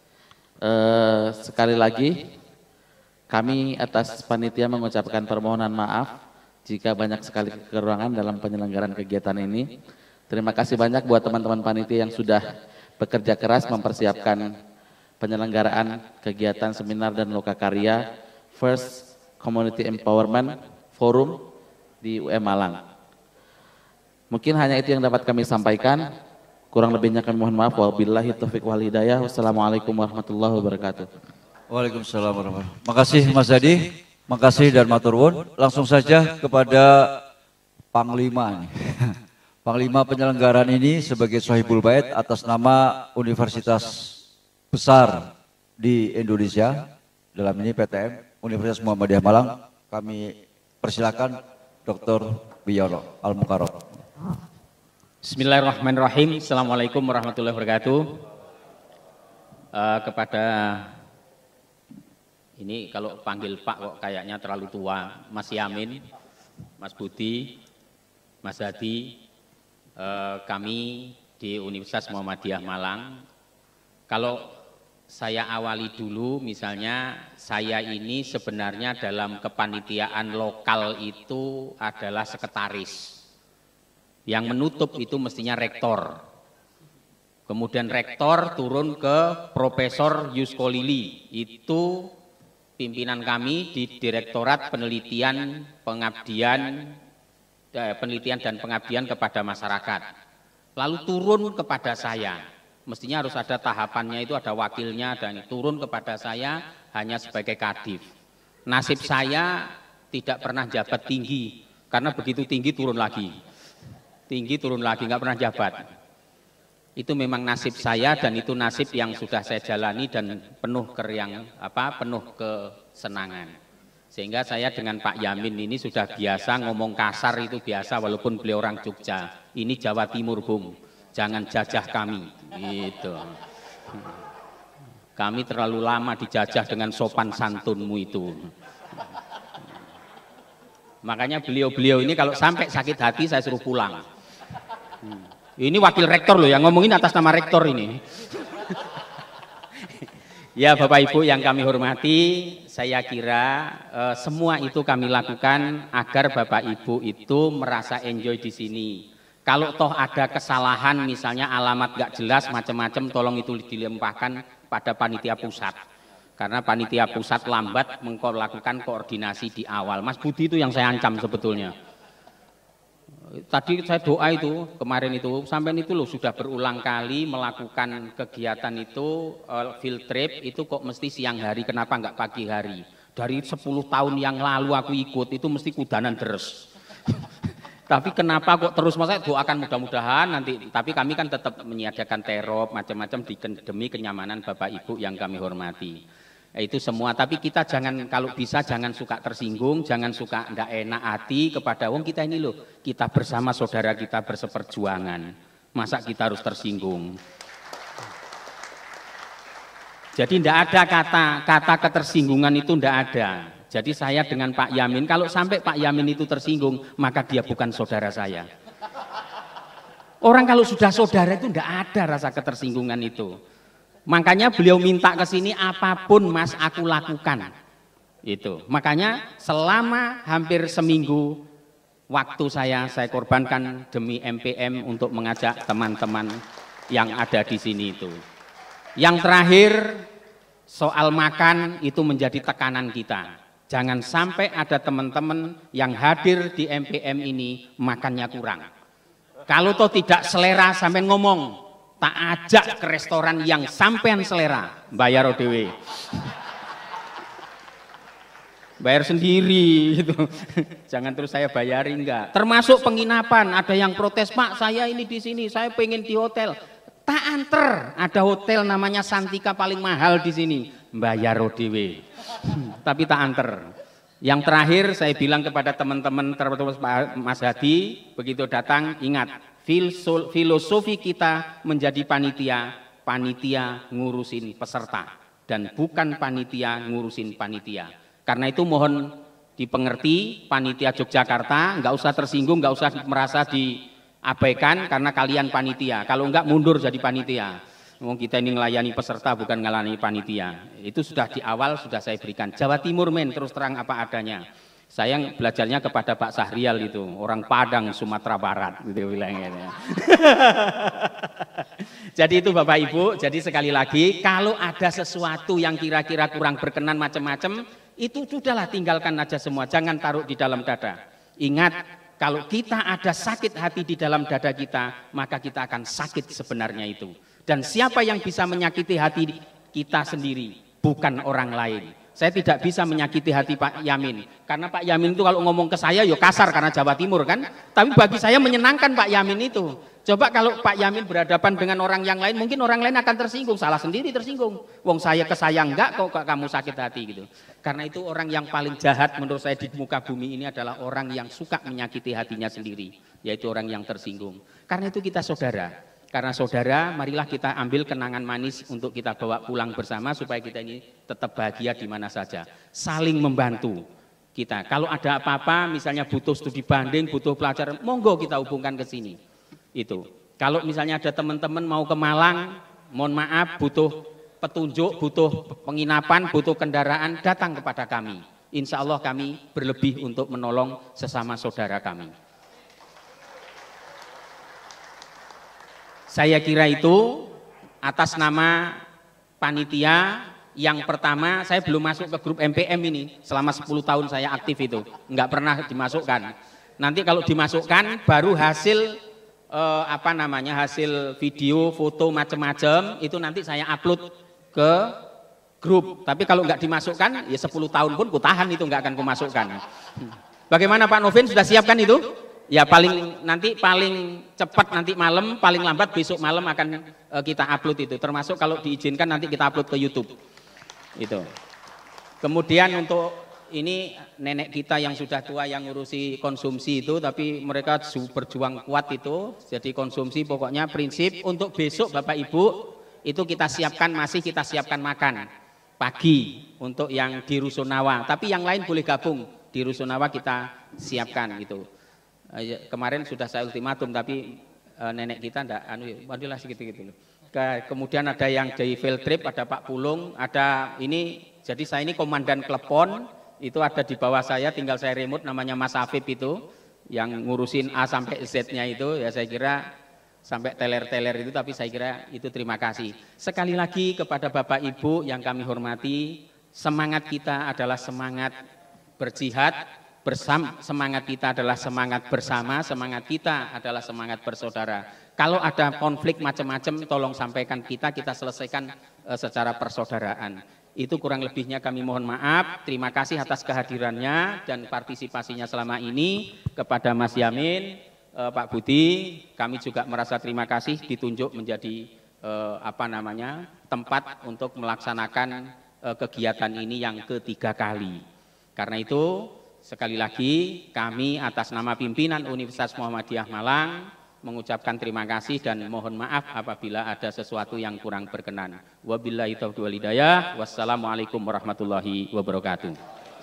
Eh, sekali lagi kami atas panitia mengucapkan permohonan maaf jika banyak sekali kekurangan dalam penyelenggaraan kegiatan ini. Terima kasih banyak buat teman-teman panitia yang sudah bekerja keras mempersiapkan penyelenggaraan kegiatan seminar dan lokakarya First Community Empowerment Forum di U M Malang. Mungkin hanya itu yang dapat kami sampaikan. Kurang lebihnya kami mohon maaf. Wabillahi taufiq wal hidayah. Wassalamualaikum warahmatullahi wabarakatuh. Waalaikumsalam warahmatullahi wabarakatuh. Makasih Mas Hadi, makasih dan matur nuwun. Langsung saja kepada Panglima. Panglima penyelenggaraan ini sebagai Sohibul Bait atas nama Universitas besar di Indonesia, dalam ini P T M, Universitas Muhammadiyah Malang, kami persilakan Doktor Wiono Al-Mukarram. Bismillahirrahmanirrahim. Assalamualaikum warahmatullahi wabarakatuh. Uh, kepada ini kalau panggil Pak kok kayaknya terlalu tua, Mas Yamin, Mas Budi, Mas Hadi, eh, kami di Universitas Muhammadiyah Malang. Kalau saya awali dulu, misalnya saya ini sebenarnya dalam kepanitiaan lokal itu adalah sekretaris. Yang menutup itu mestinya rektor. Kemudian rektor turun ke Profesor Yuskolili, itu pimpinan kami di Direktorat Penelitian Pengabdian eh, Penelitian dan Pengabdian kepada Masyarakat. Lalu turun kepada saya. Mestinya harus ada tahapannya, itu ada wakilnya dan turun kepada saya hanya sebagai kadif. Nasib saya tidak pernah jabat tinggi karena begitu tinggi turun lagi. Tinggi turun lagi, nggak pernah jabat. Itu memang nasib saya dan itu nasib yang sudah saya jalani dan penuh keriang apa penuh kesenangan. Sehingga saya dengan Pak Yamin ini sudah biasa ngomong kasar, itu biasa walaupun beliau orang Jogja. Ini Jawa Timur, Bung. Jangan jajah kami. Gitu. Kami terlalu lama dijajah dengan sopan santunmu itu. Makanya beliau-beliau ini kalau sampai sakit hati saya suruh pulang. Ini wakil rektor loh yang ngomongin atas nama rektor ini. Ya Bapak Ibu yang kami hormati, saya kira eh, semua itu kami lakukan agar Bapak Ibu itu merasa enjoy di sini. Kalau toh ada kesalahan, misalnya alamat nggak jelas, macam-macam, tolong itu dilempahkan pada panitia pusat. Karena panitia pusat lambat melakukan koordinasi di awal. Mas Budi itu yang saya ancam sebetulnya. Tadi saya doa itu, kemarin itu, sampai itu loh sudah berulang kali melakukan kegiatan itu, uh, field trip, itu kok mesti siang hari, kenapa nggak pagi hari? Dari sepuluh tahun yang lalu aku ikut, itu mesti kudanan deres. Tapi kenapa kok terus, masa doakan mudah-mudahan nanti, tapi kami kan tetap menyediakan terop, macam-macam demi kenyamanan Bapak Ibu yang kami hormati. Itu semua, tapi kita jangan, kalau bisa jangan suka tersinggung, jangan suka ndak enak hati kepada wong kita ini loh, kita bersama saudara kita berseperjuangan, masa kita harus tersinggung? Jadi ndak ada kata kata ketersinggungan itu ndak ada. Jadi saya dengan Pak Yamin, kalau sampai Pak Yamin itu tersinggung, maka dia bukan saudara saya. Orang kalau sudah saudara itu ndak ada rasa ketersinggungan itu. Makanya beliau minta ke sini, apapun Mas aku lakukan. Itu. Makanya selama hampir seminggu waktu saya saya korbankan demi M P M untuk mengajak teman-teman yang ada di sini itu. Yang terakhir, soal makan itu menjadi tekanan kita. Jangan sampai ada teman-teman yang hadir di M P M ini makannya kurang. Kalau toh tidak selera sampai ngomong, tak ajak ke restoran yang sampean selera, bayar O D W. Bayar sendiri gitu. Jangan terus saya bayari, enggak. Termasuk penginapan, ada yang protes, "Pak, saya ini di sini, saya pengen di hotel." Tak anter, ada hotel namanya Santika paling mahal di sini, bayar O D W. Tapi tak anter. Yang terakhir saya bilang kepada teman-teman, terutama Mas Hadi, begitu datang ingat, filosofi kita menjadi panitia, panitia ngurusin peserta dan bukan panitia ngurusin panitia. Karena itu mohon dipengerti, panitia Yogyakarta nggak usah tersinggung, nggak usah merasa diabaikan karena kalian panitia. Kalau enggak mundur jadi panitia. Ngomong kita ini melayani peserta bukan melayani panitia. Itu sudah di awal sudah saya berikan. Jawa Timur men, terus terang apa adanya. Saya belajarnya kepada Pak Sahrial itu, orang Padang, Sumatera Barat, gitu bilangnya. Jadi itu Bapak Ibu, jadi sekali lagi, kalau ada sesuatu yang kira-kira kurang berkenan macam-macam, itu sudahlah tinggalkan aja semua, jangan taruh di dalam dada. Ingat, kalau kita ada sakit hati di dalam dada kita, maka kita akan sakit sebenarnya itu. Dan siapa yang bisa menyakiti hati kita sendiri, bukan orang lain. Saya tidak bisa menyakiti hati Pak Yamin. Karena Pak Yamin itu kalau ngomong ke saya ya kasar karena Jawa Timur kan. Tapi bagi saya menyenangkan Pak Yamin itu. Coba kalau Pak Yamin berhadapan dengan orang yang lain, mungkin orang lain akan tersinggung. Salah sendiri tersinggung. Wong saya ke saya enggak kok kamu sakit hati gitu. Karena itu orang yang paling jahat menurut saya di muka bumi ini adalah orang yang suka menyakiti hatinya sendiri. Yaitu orang yang tersinggung. Karena itu kita saudara. Karena saudara, marilah kita ambil kenangan manis untuk kita bawa pulang bersama supaya kita ini tetap bahagia di mana saja. Saling membantu kita. Kalau ada apa-apa, misalnya butuh studi banding, butuh pelajaran, monggo kita hubungkan ke sini. Itu. Kalau misalnya ada teman-teman mau ke Malang, mohon maaf, butuh petunjuk, butuh penginapan, butuh kendaraan, datang kepada kami. Insya Allah kami berlebih untuk menolong sesama saudara kami. Saya kira itu atas nama panitia yang pertama, saya belum masuk ke grup M P M ini selama sepuluh tahun saya aktif itu, nggak pernah dimasukkan. Nanti kalau dimasukkan baru hasil eh, apa namanya hasil video, foto macam-macam itu nanti saya upload ke grup. Tapi kalau nggak dimasukkan ya sepuluh tahun pun kutahan itu nggak akan kumasukkan. Bagaimana Pak Novin, sudah siapkan itu? Ya paling nanti paling cepat nanti malam, paling lambat besok malam akan uh, kita upload itu. Termasuk kalau diizinkan nanti kita upload ke YouTube. Itu. Kemudian untuk ini nenek kita yang sudah tua yang ngurusi konsumsi itu, tapi mereka berjuang kuat itu. Jadi konsumsi pokoknya prinsip untuk besok Bapak Ibu itu kita siapkan, masih kita siapkan makan pagi untuk yang di Rusunawa. Tapi yang lain boleh gabung di Rusunawa kita siapkan itu. Kemarin sudah saya ultimatum tapi e, nenek kita ndak anu waduh segitu-gitu. Ke, kemudian ada yang dari field trip, ada Pak Pulung, ada ini jadi saya ini komandan klepon, itu ada di bawah saya, tinggal saya remote namanya Mas Afif itu. yang ngurusin A sampai Z-nya itu ya saya kira sampai teler-teler itu, tapi saya kira itu terima kasih. Sekali lagi kepada Bapak Ibu yang kami hormati, semangat kita adalah semangat berjihad, bersama, semangat kita adalah semangat bersama, semangat kita adalah semangat bersaudara. Kalau ada konflik macam-macam tolong sampaikan kita, kita selesaikan uh, secara persaudaraan. Itu kurang lebihnya kami mohon maaf. Terima kasih atas kehadirannya dan partisipasinya selama ini kepada Mas Yamin, uh, Pak Budi. Kami juga merasa terima kasih ditunjuk menjadi uh, apa namanya tempat untuk melaksanakan uh, kegiatan ini yang ketiga kali. Karena itu sekali lagi kami atas nama pimpinan Universitas Muhammadiyah Malang mengucapkan terima kasih dan mohon maaf apabila ada sesuatu yang kurang berkenan. Wabillahi taufiq wal hidayah. Wassalamualaikum warahmatullahi wabarakatuh.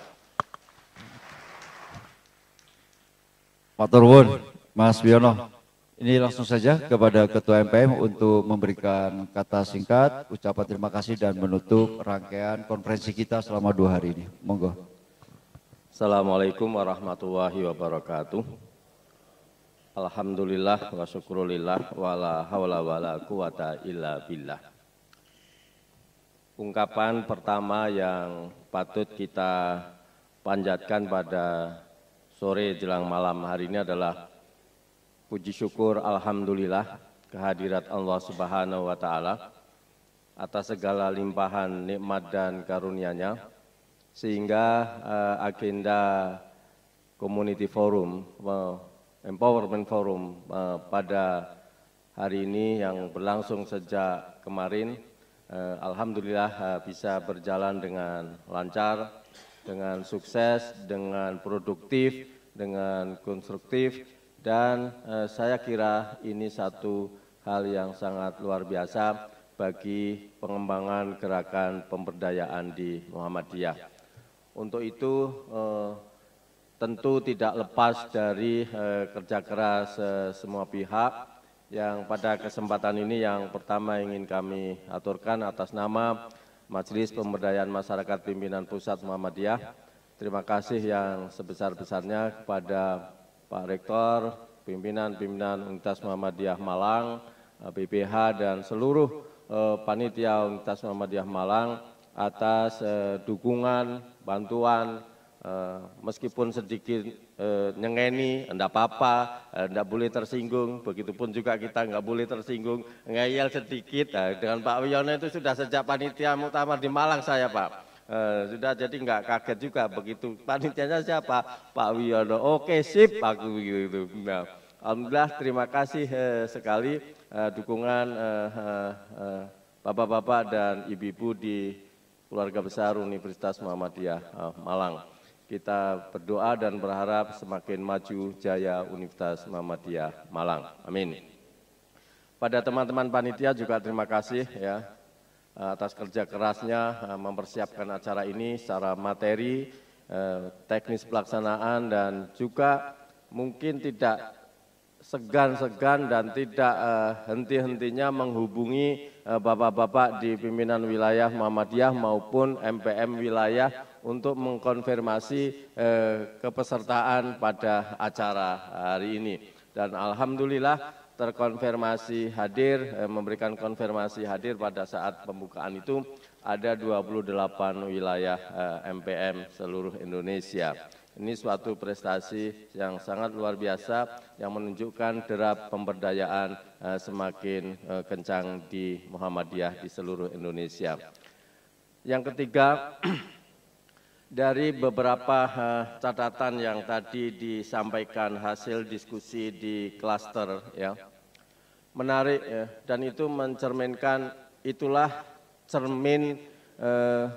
Matur nuwun, Mas Wiono. Ini langsung saja kepada Ketua M P M untuk memberikan kata singkat, ucapan terima kasih dan menutup rangkaian konferensi kita selama dua hari ini. Monggo. Assalamualaikum warahmatullahi wabarakatuh. Alhamdulillah wa syukurulillah wa la hawla wa la quwata illa billah. Ungkapan pertama yang patut kita panjatkan pada sore jelang malam hari ini adalah puji syukur alhamdulillah kehadirat Allah Subhanahu wa taala atas segala limpahan nikmat dan karunia-Nya, sehingga uh, agenda Community Forum uh, Empowerment Forum uh, pada hari ini yang berlangsung sejak kemarin, uh, alhamdulillah uh, bisa berjalan dengan lancar, dengan sukses, dengan produktif, dengan konstruktif, dan uh, saya kira ini satu hal yang sangat luar biasa bagi pengembangan gerakan pemberdayaan di Muhammadiyah. Untuk itu uh, tentu tidak lepas dari eh, kerja keras eh, semua pihak yang pada kesempatan ini yang pertama ingin kami aturkan atas nama Majelis Pemberdayaan Masyarakat Pimpinan Pusat Muhammadiyah. Terima kasih yang sebesar-besarnya kepada Pak Rektor, pimpinan-pimpinan Universitas Muhammadiyah Malang, B P H dan seluruh eh, panitia Universitas Muhammadiyah Malang atas eh, dukungan, bantuan, Uh, meskipun sedikit uh, nyengeni, enggak apa-apa, uh, enggak boleh tersinggung, begitupun juga kita enggak boleh tersinggung, ngeyel sedikit. Uh, dengan Pak Wiono itu sudah sejak panitia muktamar di Malang saya Pak, uh, sudah jadi enggak kaget juga begitu. Panitianya siapa? Pak Wiono. Oke sip, aku begitu. Nah, alhamdulillah terima kasih uh, sekali uh, dukungan bapak-bapak uh, uh, dan ibu-ibu di keluarga besar Universitas Muhammadiyah uh, Malang. Kita berdoa dan berharap semakin maju jaya Universitas Muhammadiyah Malang. Amin. Pada teman-teman panitia juga terima kasih ya atas kerja kerasnya mempersiapkan acara ini secara materi, teknis pelaksanaan, dan juga mungkin tidak segan-segan dan tidak henti-hentinya menghubungi bapak-bapak di pimpinan wilayah Muhammadiyah maupun M P M wilayah untuk mengkonfirmasi eh, kepesertaan pada acara hari ini. Dan alhamdulillah terkonfirmasi hadir, eh, memberikan konfirmasi hadir pada saat pembukaan itu ada dua puluh delapan wilayah eh, M P M seluruh Indonesia. Ini suatu prestasi yang sangat luar biasa yang menunjukkan derap pemberdayaan eh, semakin eh, kencang di Muhammadiyah di seluruh Indonesia. Yang ketiga, dari beberapa uh, catatan yang tadi disampaikan hasil diskusi di klaster, ya, menarik ya, dan itu mencerminkan itulah cermin uh,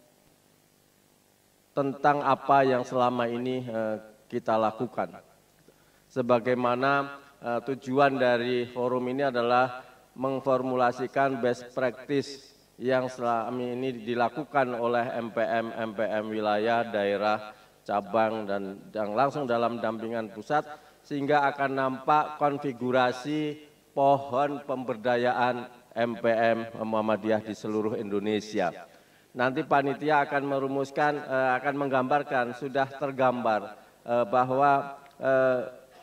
tentang apa yang selama ini uh, kita lakukan. Sebagaimana uh, tujuan dari forum ini adalah mengformulasikan best practice yang selama ini dilakukan oleh M P M M P M wilayah, daerah, cabang, dan yang langsung dalam dampingan pusat, sehingga akan nampak konfigurasi pohon pemberdayaan M P M Muhammadiyah di seluruh Indonesia. Nanti panitia akan merumuskan, akan menggambarkan, sudah tergambar bahwa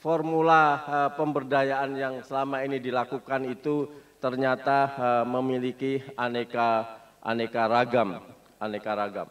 formula uh, pemberdayaan yang selama ini dilakukan itu ternyata uh, memiliki aneka aneka ragam, aneka ragam.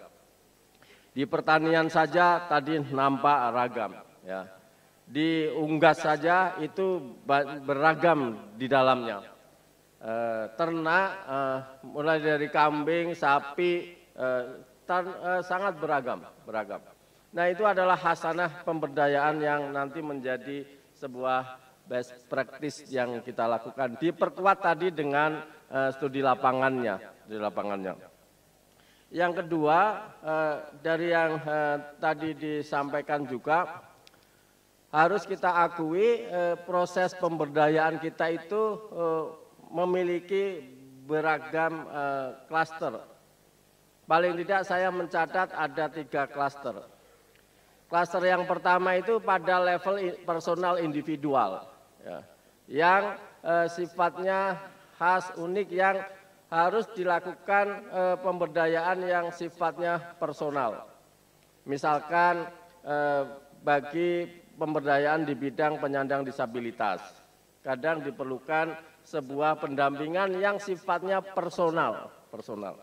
Di pertanian saja tadi nampak ragam, ya. Di unggas saja itu beragam di dalamnya. E, ternak, e, mulai dari kambing, sapi, e, tan, e, sangat beragam, beragam. Nah itu adalah hasanah pemberdayaan yang nanti menjadi sebuah best practice yang kita lakukan. Diperkuat tadi dengan e, studi lapangannya, di lapangannya. Yang kedua, eh, dari yang eh, tadi disampaikan juga, harus kita akui eh, proses pemberdayaan kita itu eh, memiliki beragam eh, klaster. Paling tidak saya mencatat ada tiga klaster. Klaster yang pertama itu pada level personal individual, ya, yang eh, sifatnya khas, unik, yang harus dilakukan e, pemberdayaan yang sifatnya personal. Misalkan e, bagi pemberdayaan di bidang penyandang disabilitas, kadang diperlukan sebuah pendampingan yang sifatnya personal, personal.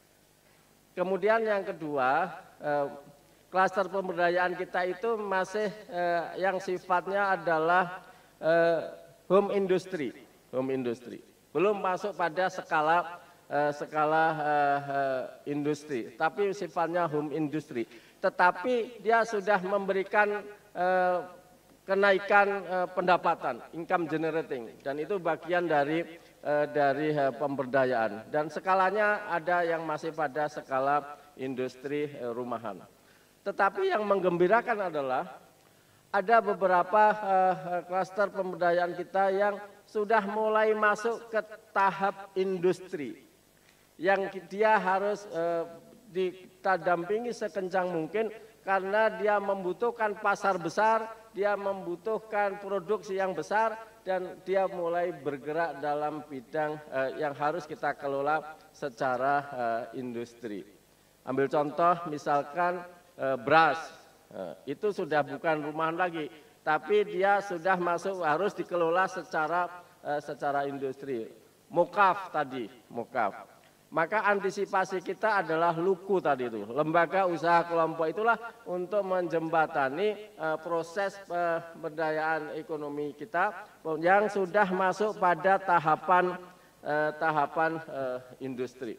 Kemudian yang kedua, e, klaster pemberdayaan kita itu masih e, yang sifatnya adalah e, home industry, home industry. Belum masuk pada skala uh, skala uh, uh, industri, tapi sifatnya home industry. Tetapi dia sudah memberikan uh, kenaikan uh, pendapatan, income generating, dan itu bagian dari uh, dari uh, pemberdayaan. Dan skalanya ada yang masih pada skala industri uh, rumahan. Tetapi yang menggembirakan adalah ada beberapa klaster uh, pemberdayaan kita yang sudah mulai masuk ke tahap industri, yang dia harus uh, kita dampingi sekencang mungkin karena dia membutuhkan pasar besar, dia membutuhkan produksi yang besar, dan dia mulai bergerak dalam bidang uh, yang harus kita kelola secara uh, industri. Ambil contoh misalkan uh, beras. Nah, itu sudah bukan rumahan lagi, tapi dia sudah masuk harus dikelola secara uh, secara industri. Mokaf tadi, mokaf. Maka antisipasi kita adalah luku tadi itu, lembaga usaha kelompok itulah untuk menjembatani uh, proses pemberdayaan ekonomi kita yang sudah masuk pada tahapan uh, tahapan uh, industri.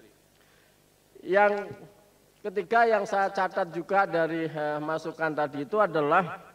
Yang ketiga yang saya catat juga dari uh, masukan tadi itu adalah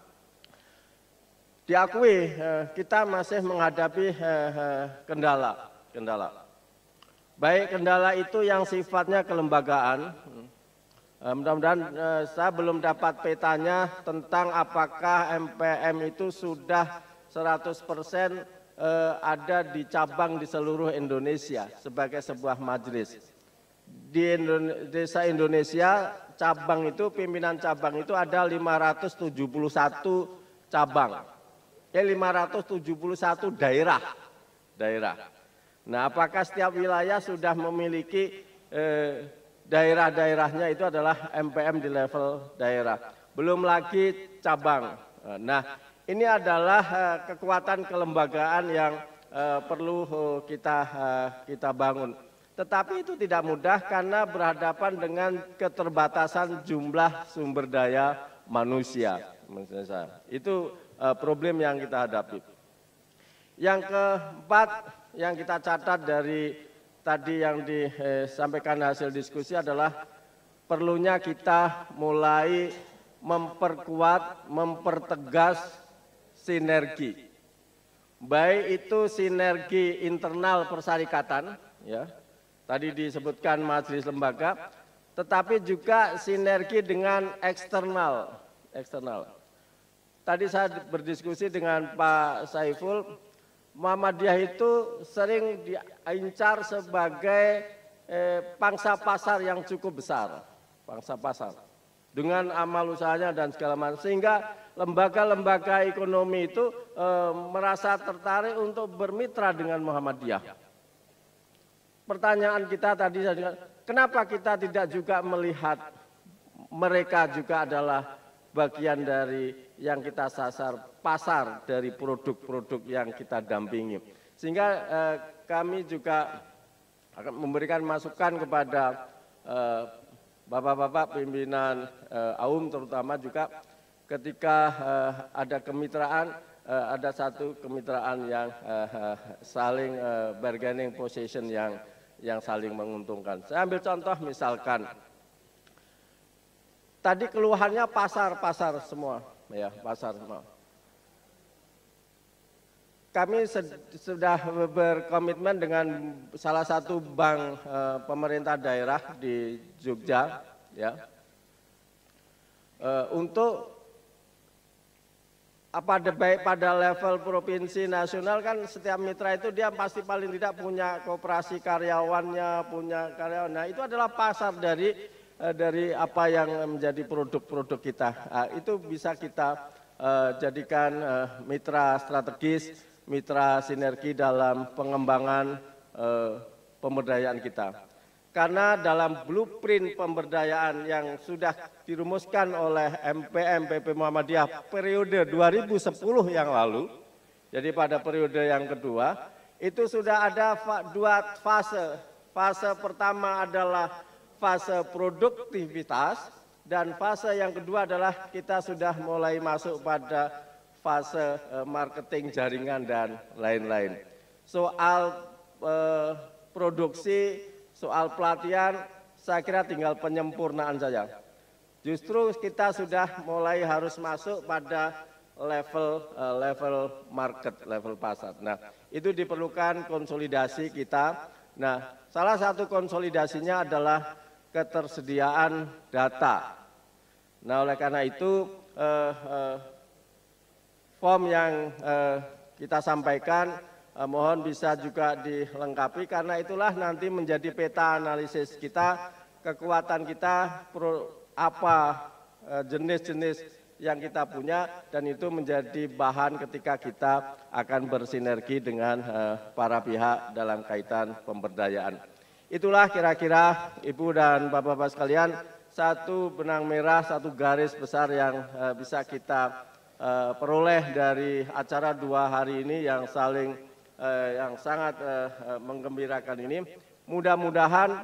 diakui uh, kita masih menghadapi uh, uh, kendala, kendala. Baik kendala itu yang sifatnya kelembagaan. Uh, mudah-mudahan uh, saya belum dapat petanya tentang apakah M P M itu sudah seratus persen uh, ada di cabang di seluruh Indonesia sebagai sebuah majelis. Di desa Indonesia cabang itu, pimpinan cabang itu ada lima ratus tujuh puluh satu cabang, ya lima ratus tujuh puluh satu daerah, daerah. Nah, apakah setiap wilayah sudah memiliki eh, daerah-daerahnya itu adalah M P M di level daerah, belum lagi cabang. Nah, ini adalah eh, kekuatan kelembagaan yang eh, perlu eh, kita eh, kita bangun. Tetapi itu tidak mudah karena berhadapan dengan keterbatasan jumlah sumber daya manusia. Itu uh, problem yang kita hadapi. Yang keempat yang kita catat dari tadi yang disampaikan hasil diskusi adalah perlunya kita mulai memperkuat, mempertegas sinergi. Baik itu sinergi internal persyarikatan, ya. Tadi disebutkan majelis lembaga, tetapi juga sinergi dengan eksternal. eksternal. Tadi saya berdiskusi dengan Pak Saiful, Muhammadiyah itu sering diincar sebagai eh, pangsa pasar yang cukup besar, pangsa pasar, dengan amal usahanya dan segala macam, sehingga lembaga-lembaga ekonomi itu eh, merasa tertarik untuk bermitra dengan Muhammadiyah. Pertanyaan kita tadi, kenapa kita tidak juga melihat mereka juga adalah bagian dari yang kita sasar, pasar dari produk-produk yang kita dampingi. Sehingga eh, kami juga akan memberikan masukan kepada bapak-bapak pimpinan eh, A U M terutama juga ketika eh, ada kemitraan, eh, ada satu kemitraan yang eh, saling eh, bargaining position yang yang saling menguntungkan. Saya ambil contoh misalkan, tadi keluhannya pasar-pasar semua, ya pasar semua. Kami sudah berkomitmen dengan salah satu bank eh, pemerintah daerah di Jogja, ya, eh, untuk apa baik pada level provinsi nasional kan setiap mitra itu dia pasti paling tidak punya koperasi karyawannya, punya karyawan. Nah itu adalah pasar dari eh, dari apa yang menjadi produk-produk kita. Nah, itu bisa kita eh, jadikan eh, mitra strategis, mitra sinergi dalam pengembangan eh, pemberdayaan kita. Karena dalam blueprint pemberdayaan yang sudah dirumuskan oleh M P M P P Muhammadiyah periode dua ribu sepuluh yang lalu, jadi pada periode yang kedua, itu sudah ada dua fase. Fase pertama adalah fase produktivitas, dan fase yang kedua adalah kita sudah mulai masuk pada fase marketing jaringan dan lain-lain. Soal eh, produksi, soal pelatihan, saya kira tinggal penyempurnaan saja. Justru kita sudah mulai harus masuk pada level uh, level market, level pasar. Nah, itu diperlukan konsolidasi kita. Nah, salah satu konsolidasinya adalah ketersediaan data. Nah, oleh karena itu uh, uh, form yang uh, kita sampaikan Eh, mohon bisa juga dilengkapi, karena itulah nanti menjadi peta analisis kita, kekuatan kita, pro, apa jenis-jenis eh, yang kita punya, dan itu menjadi bahan ketika kita akan bersinergi dengan eh, para pihak dalam kaitan pemberdayaan. Itulah kira-kira Ibu dan Bapak-Bapak sekalian, satu benang merah, satu garis besar yang eh, bisa kita eh, peroleh dari acara dua hari ini yang saling Eh, yang sangat eh, menggembirakan ini. Mudah-mudahan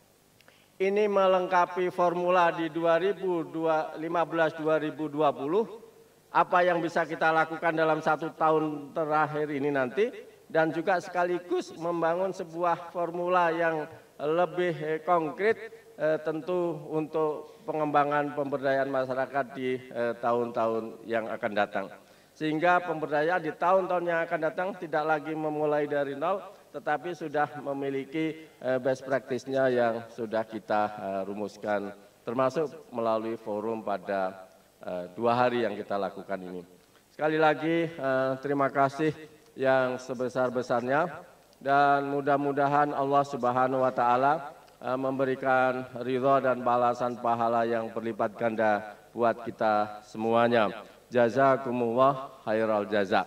ini melengkapi formula di dua ribu lima belas dua ribu dua puluh, apa yang bisa kita lakukan dalam satu tahun terakhir ini nanti, dan juga sekaligus membangun sebuah formula yang lebih eh, konkret eh, tentu untuk pengembangan pemberdayaan masyarakat di tahun-tahun eh, yang akan datang. Sehingga pemberdayaan di tahun-tahun yang akan datang tidak lagi memulai dari nol, tetapi sudah memiliki best practice-nya yang sudah kita rumuskan, termasuk melalui forum pada dua hari yang kita lakukan ini. Sekali lagi terima kasih yang sebesar-besarnya, dan mudah-mudahan Allah Subhanahu wa Ta'ala memberikan ridho dan balasan pahala yang berlipat ganda buat kita semuanya. Jazakumullah khairal jaza.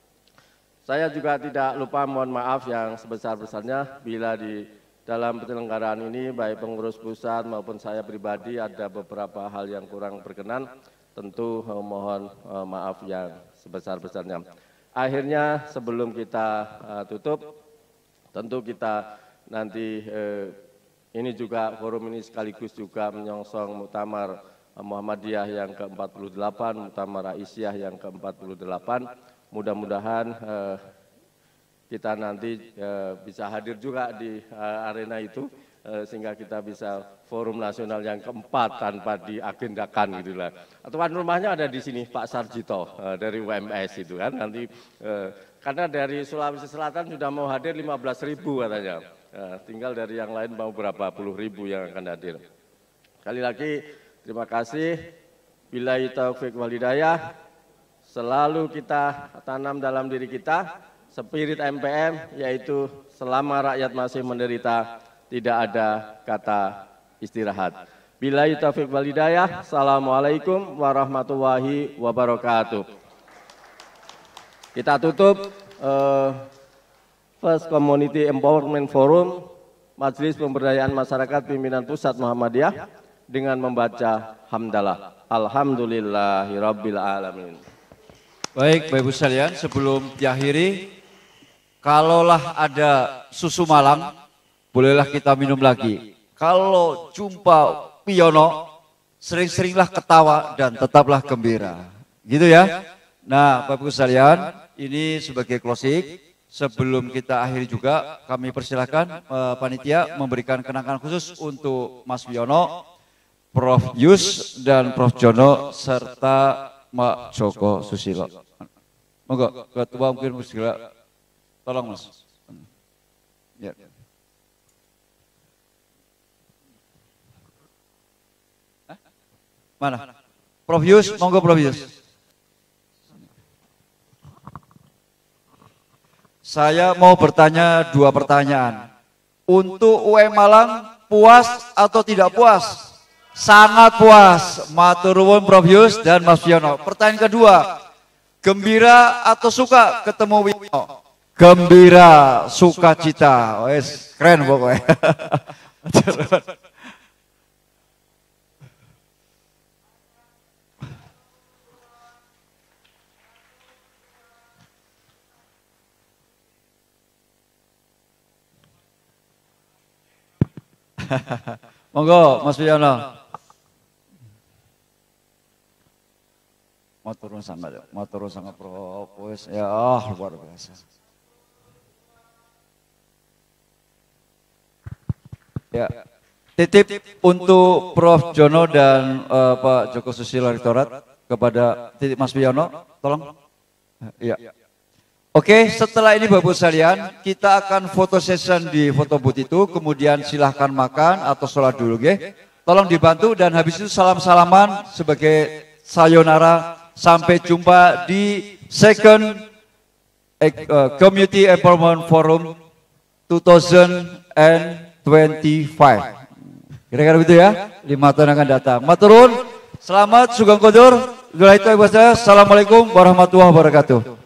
Saya juga tidak lupa mohon maaf yang sebesar-besarnya bila di dalam penyelenggaraan ini baik pengurus pusat maupun saya pribadi ada beberapa hal yang kurang berkenan, tentu mohon maaf yang sebesar-besarnya. Akhirnya sebelum kita tutup, tentu kita nanti eh, ini juga forum ini sekaligus juga menyongsong muktamar Muhammadiyah yang ke empat puluh delapan, Muktamar Aisyah yang ke empat puluh delapan. Mudah-mudahan eh, kita nanti eh, bisa hadir juga di eh, arena itu, eh, sehingga kita bisa forum nasional yang keempat tanpa diagendakan gitu lah. Tuan rumahnya ada di sini Pak Sarjito eh, dari U M S itu kan, nanti eh, karena dari Sulawesi Selatan sudah mau hadir lima belas ribu katanya, eh, tinggal dari yang lain mau berapa puluh ribu yang akan hadir. Sekali lagi terima kasih. Billahi taufiq wal hidayah. Selalu kita tanam dalam diri kita spirit M P M, yaitu selama rakyat masih menderita tidak ada kata istirahat. Billahi taufiq wal hidayah. Assalamualaikum warahmatullahi wabarakatuh. Kita tutup uh, First Community Empowerment Forum Majelis Pemberdayaan Masyarakat Pimpinan Pusat Muhammadiyah dengan membaca hamdalah. Alhamdulillahirabbil alamin. Baik, Bapak Ibu sekalian, sebelum diakhiri, kalaulah ada susu malang, bolehlah kita minum lagi. Kalau jumpa Piono, sering-seringlah ketawa dan tetaplah gembira. Gitu ya. Nah, Bapak Ibu sekalian, ini sebagai closing, sebelum kita akhiri juga, kami persilahkan uh, panitia memberikan kenangan khusus untuk Mas Wiono, Prof Yus dan Prof Jono serta Mak Joko Susilo. Monggo, Ketua mungkin segera tolong Mas. Ya. Hah? Mana? Prof Yus, monggo Prof Yus. Saya mau bertanya dua pertanyaan. Untuk U M Malang, puas atau tidak puas? Sangat puas. Matur nuwun Prof Yus dan Mas Wiono. Pertanyaan kedua, gembira atau suka ketemu Wiono? Gembira, sukacita. Wes, keren pokoknya. Monggo Mas Wiono. Mau turun sangat, mau turun sangat Prof. Ya oh, luar biasa. Ya, titip untuk Prof Jono dan uh, Pak Joko Susilo Rektorat kepada titip Mas Wiono, tolong. Ya. Oke, setelah ini Bapak sekalian, kita akan foto session di foto booth itu, kemudian silahkan makan atau sholat dulu, ge. Tolong dibantu dan habis itu salam-salaman sebagai sayonara. Sampai jumpa di second uh, Community Empowerment Forum dua ribu dua puluh lima. Kira-kira begitu ya, lima tahun akan datang. Maturun, selamat, sugeng kodur. Assalamualaikum warahmatullahi wabarakatuh.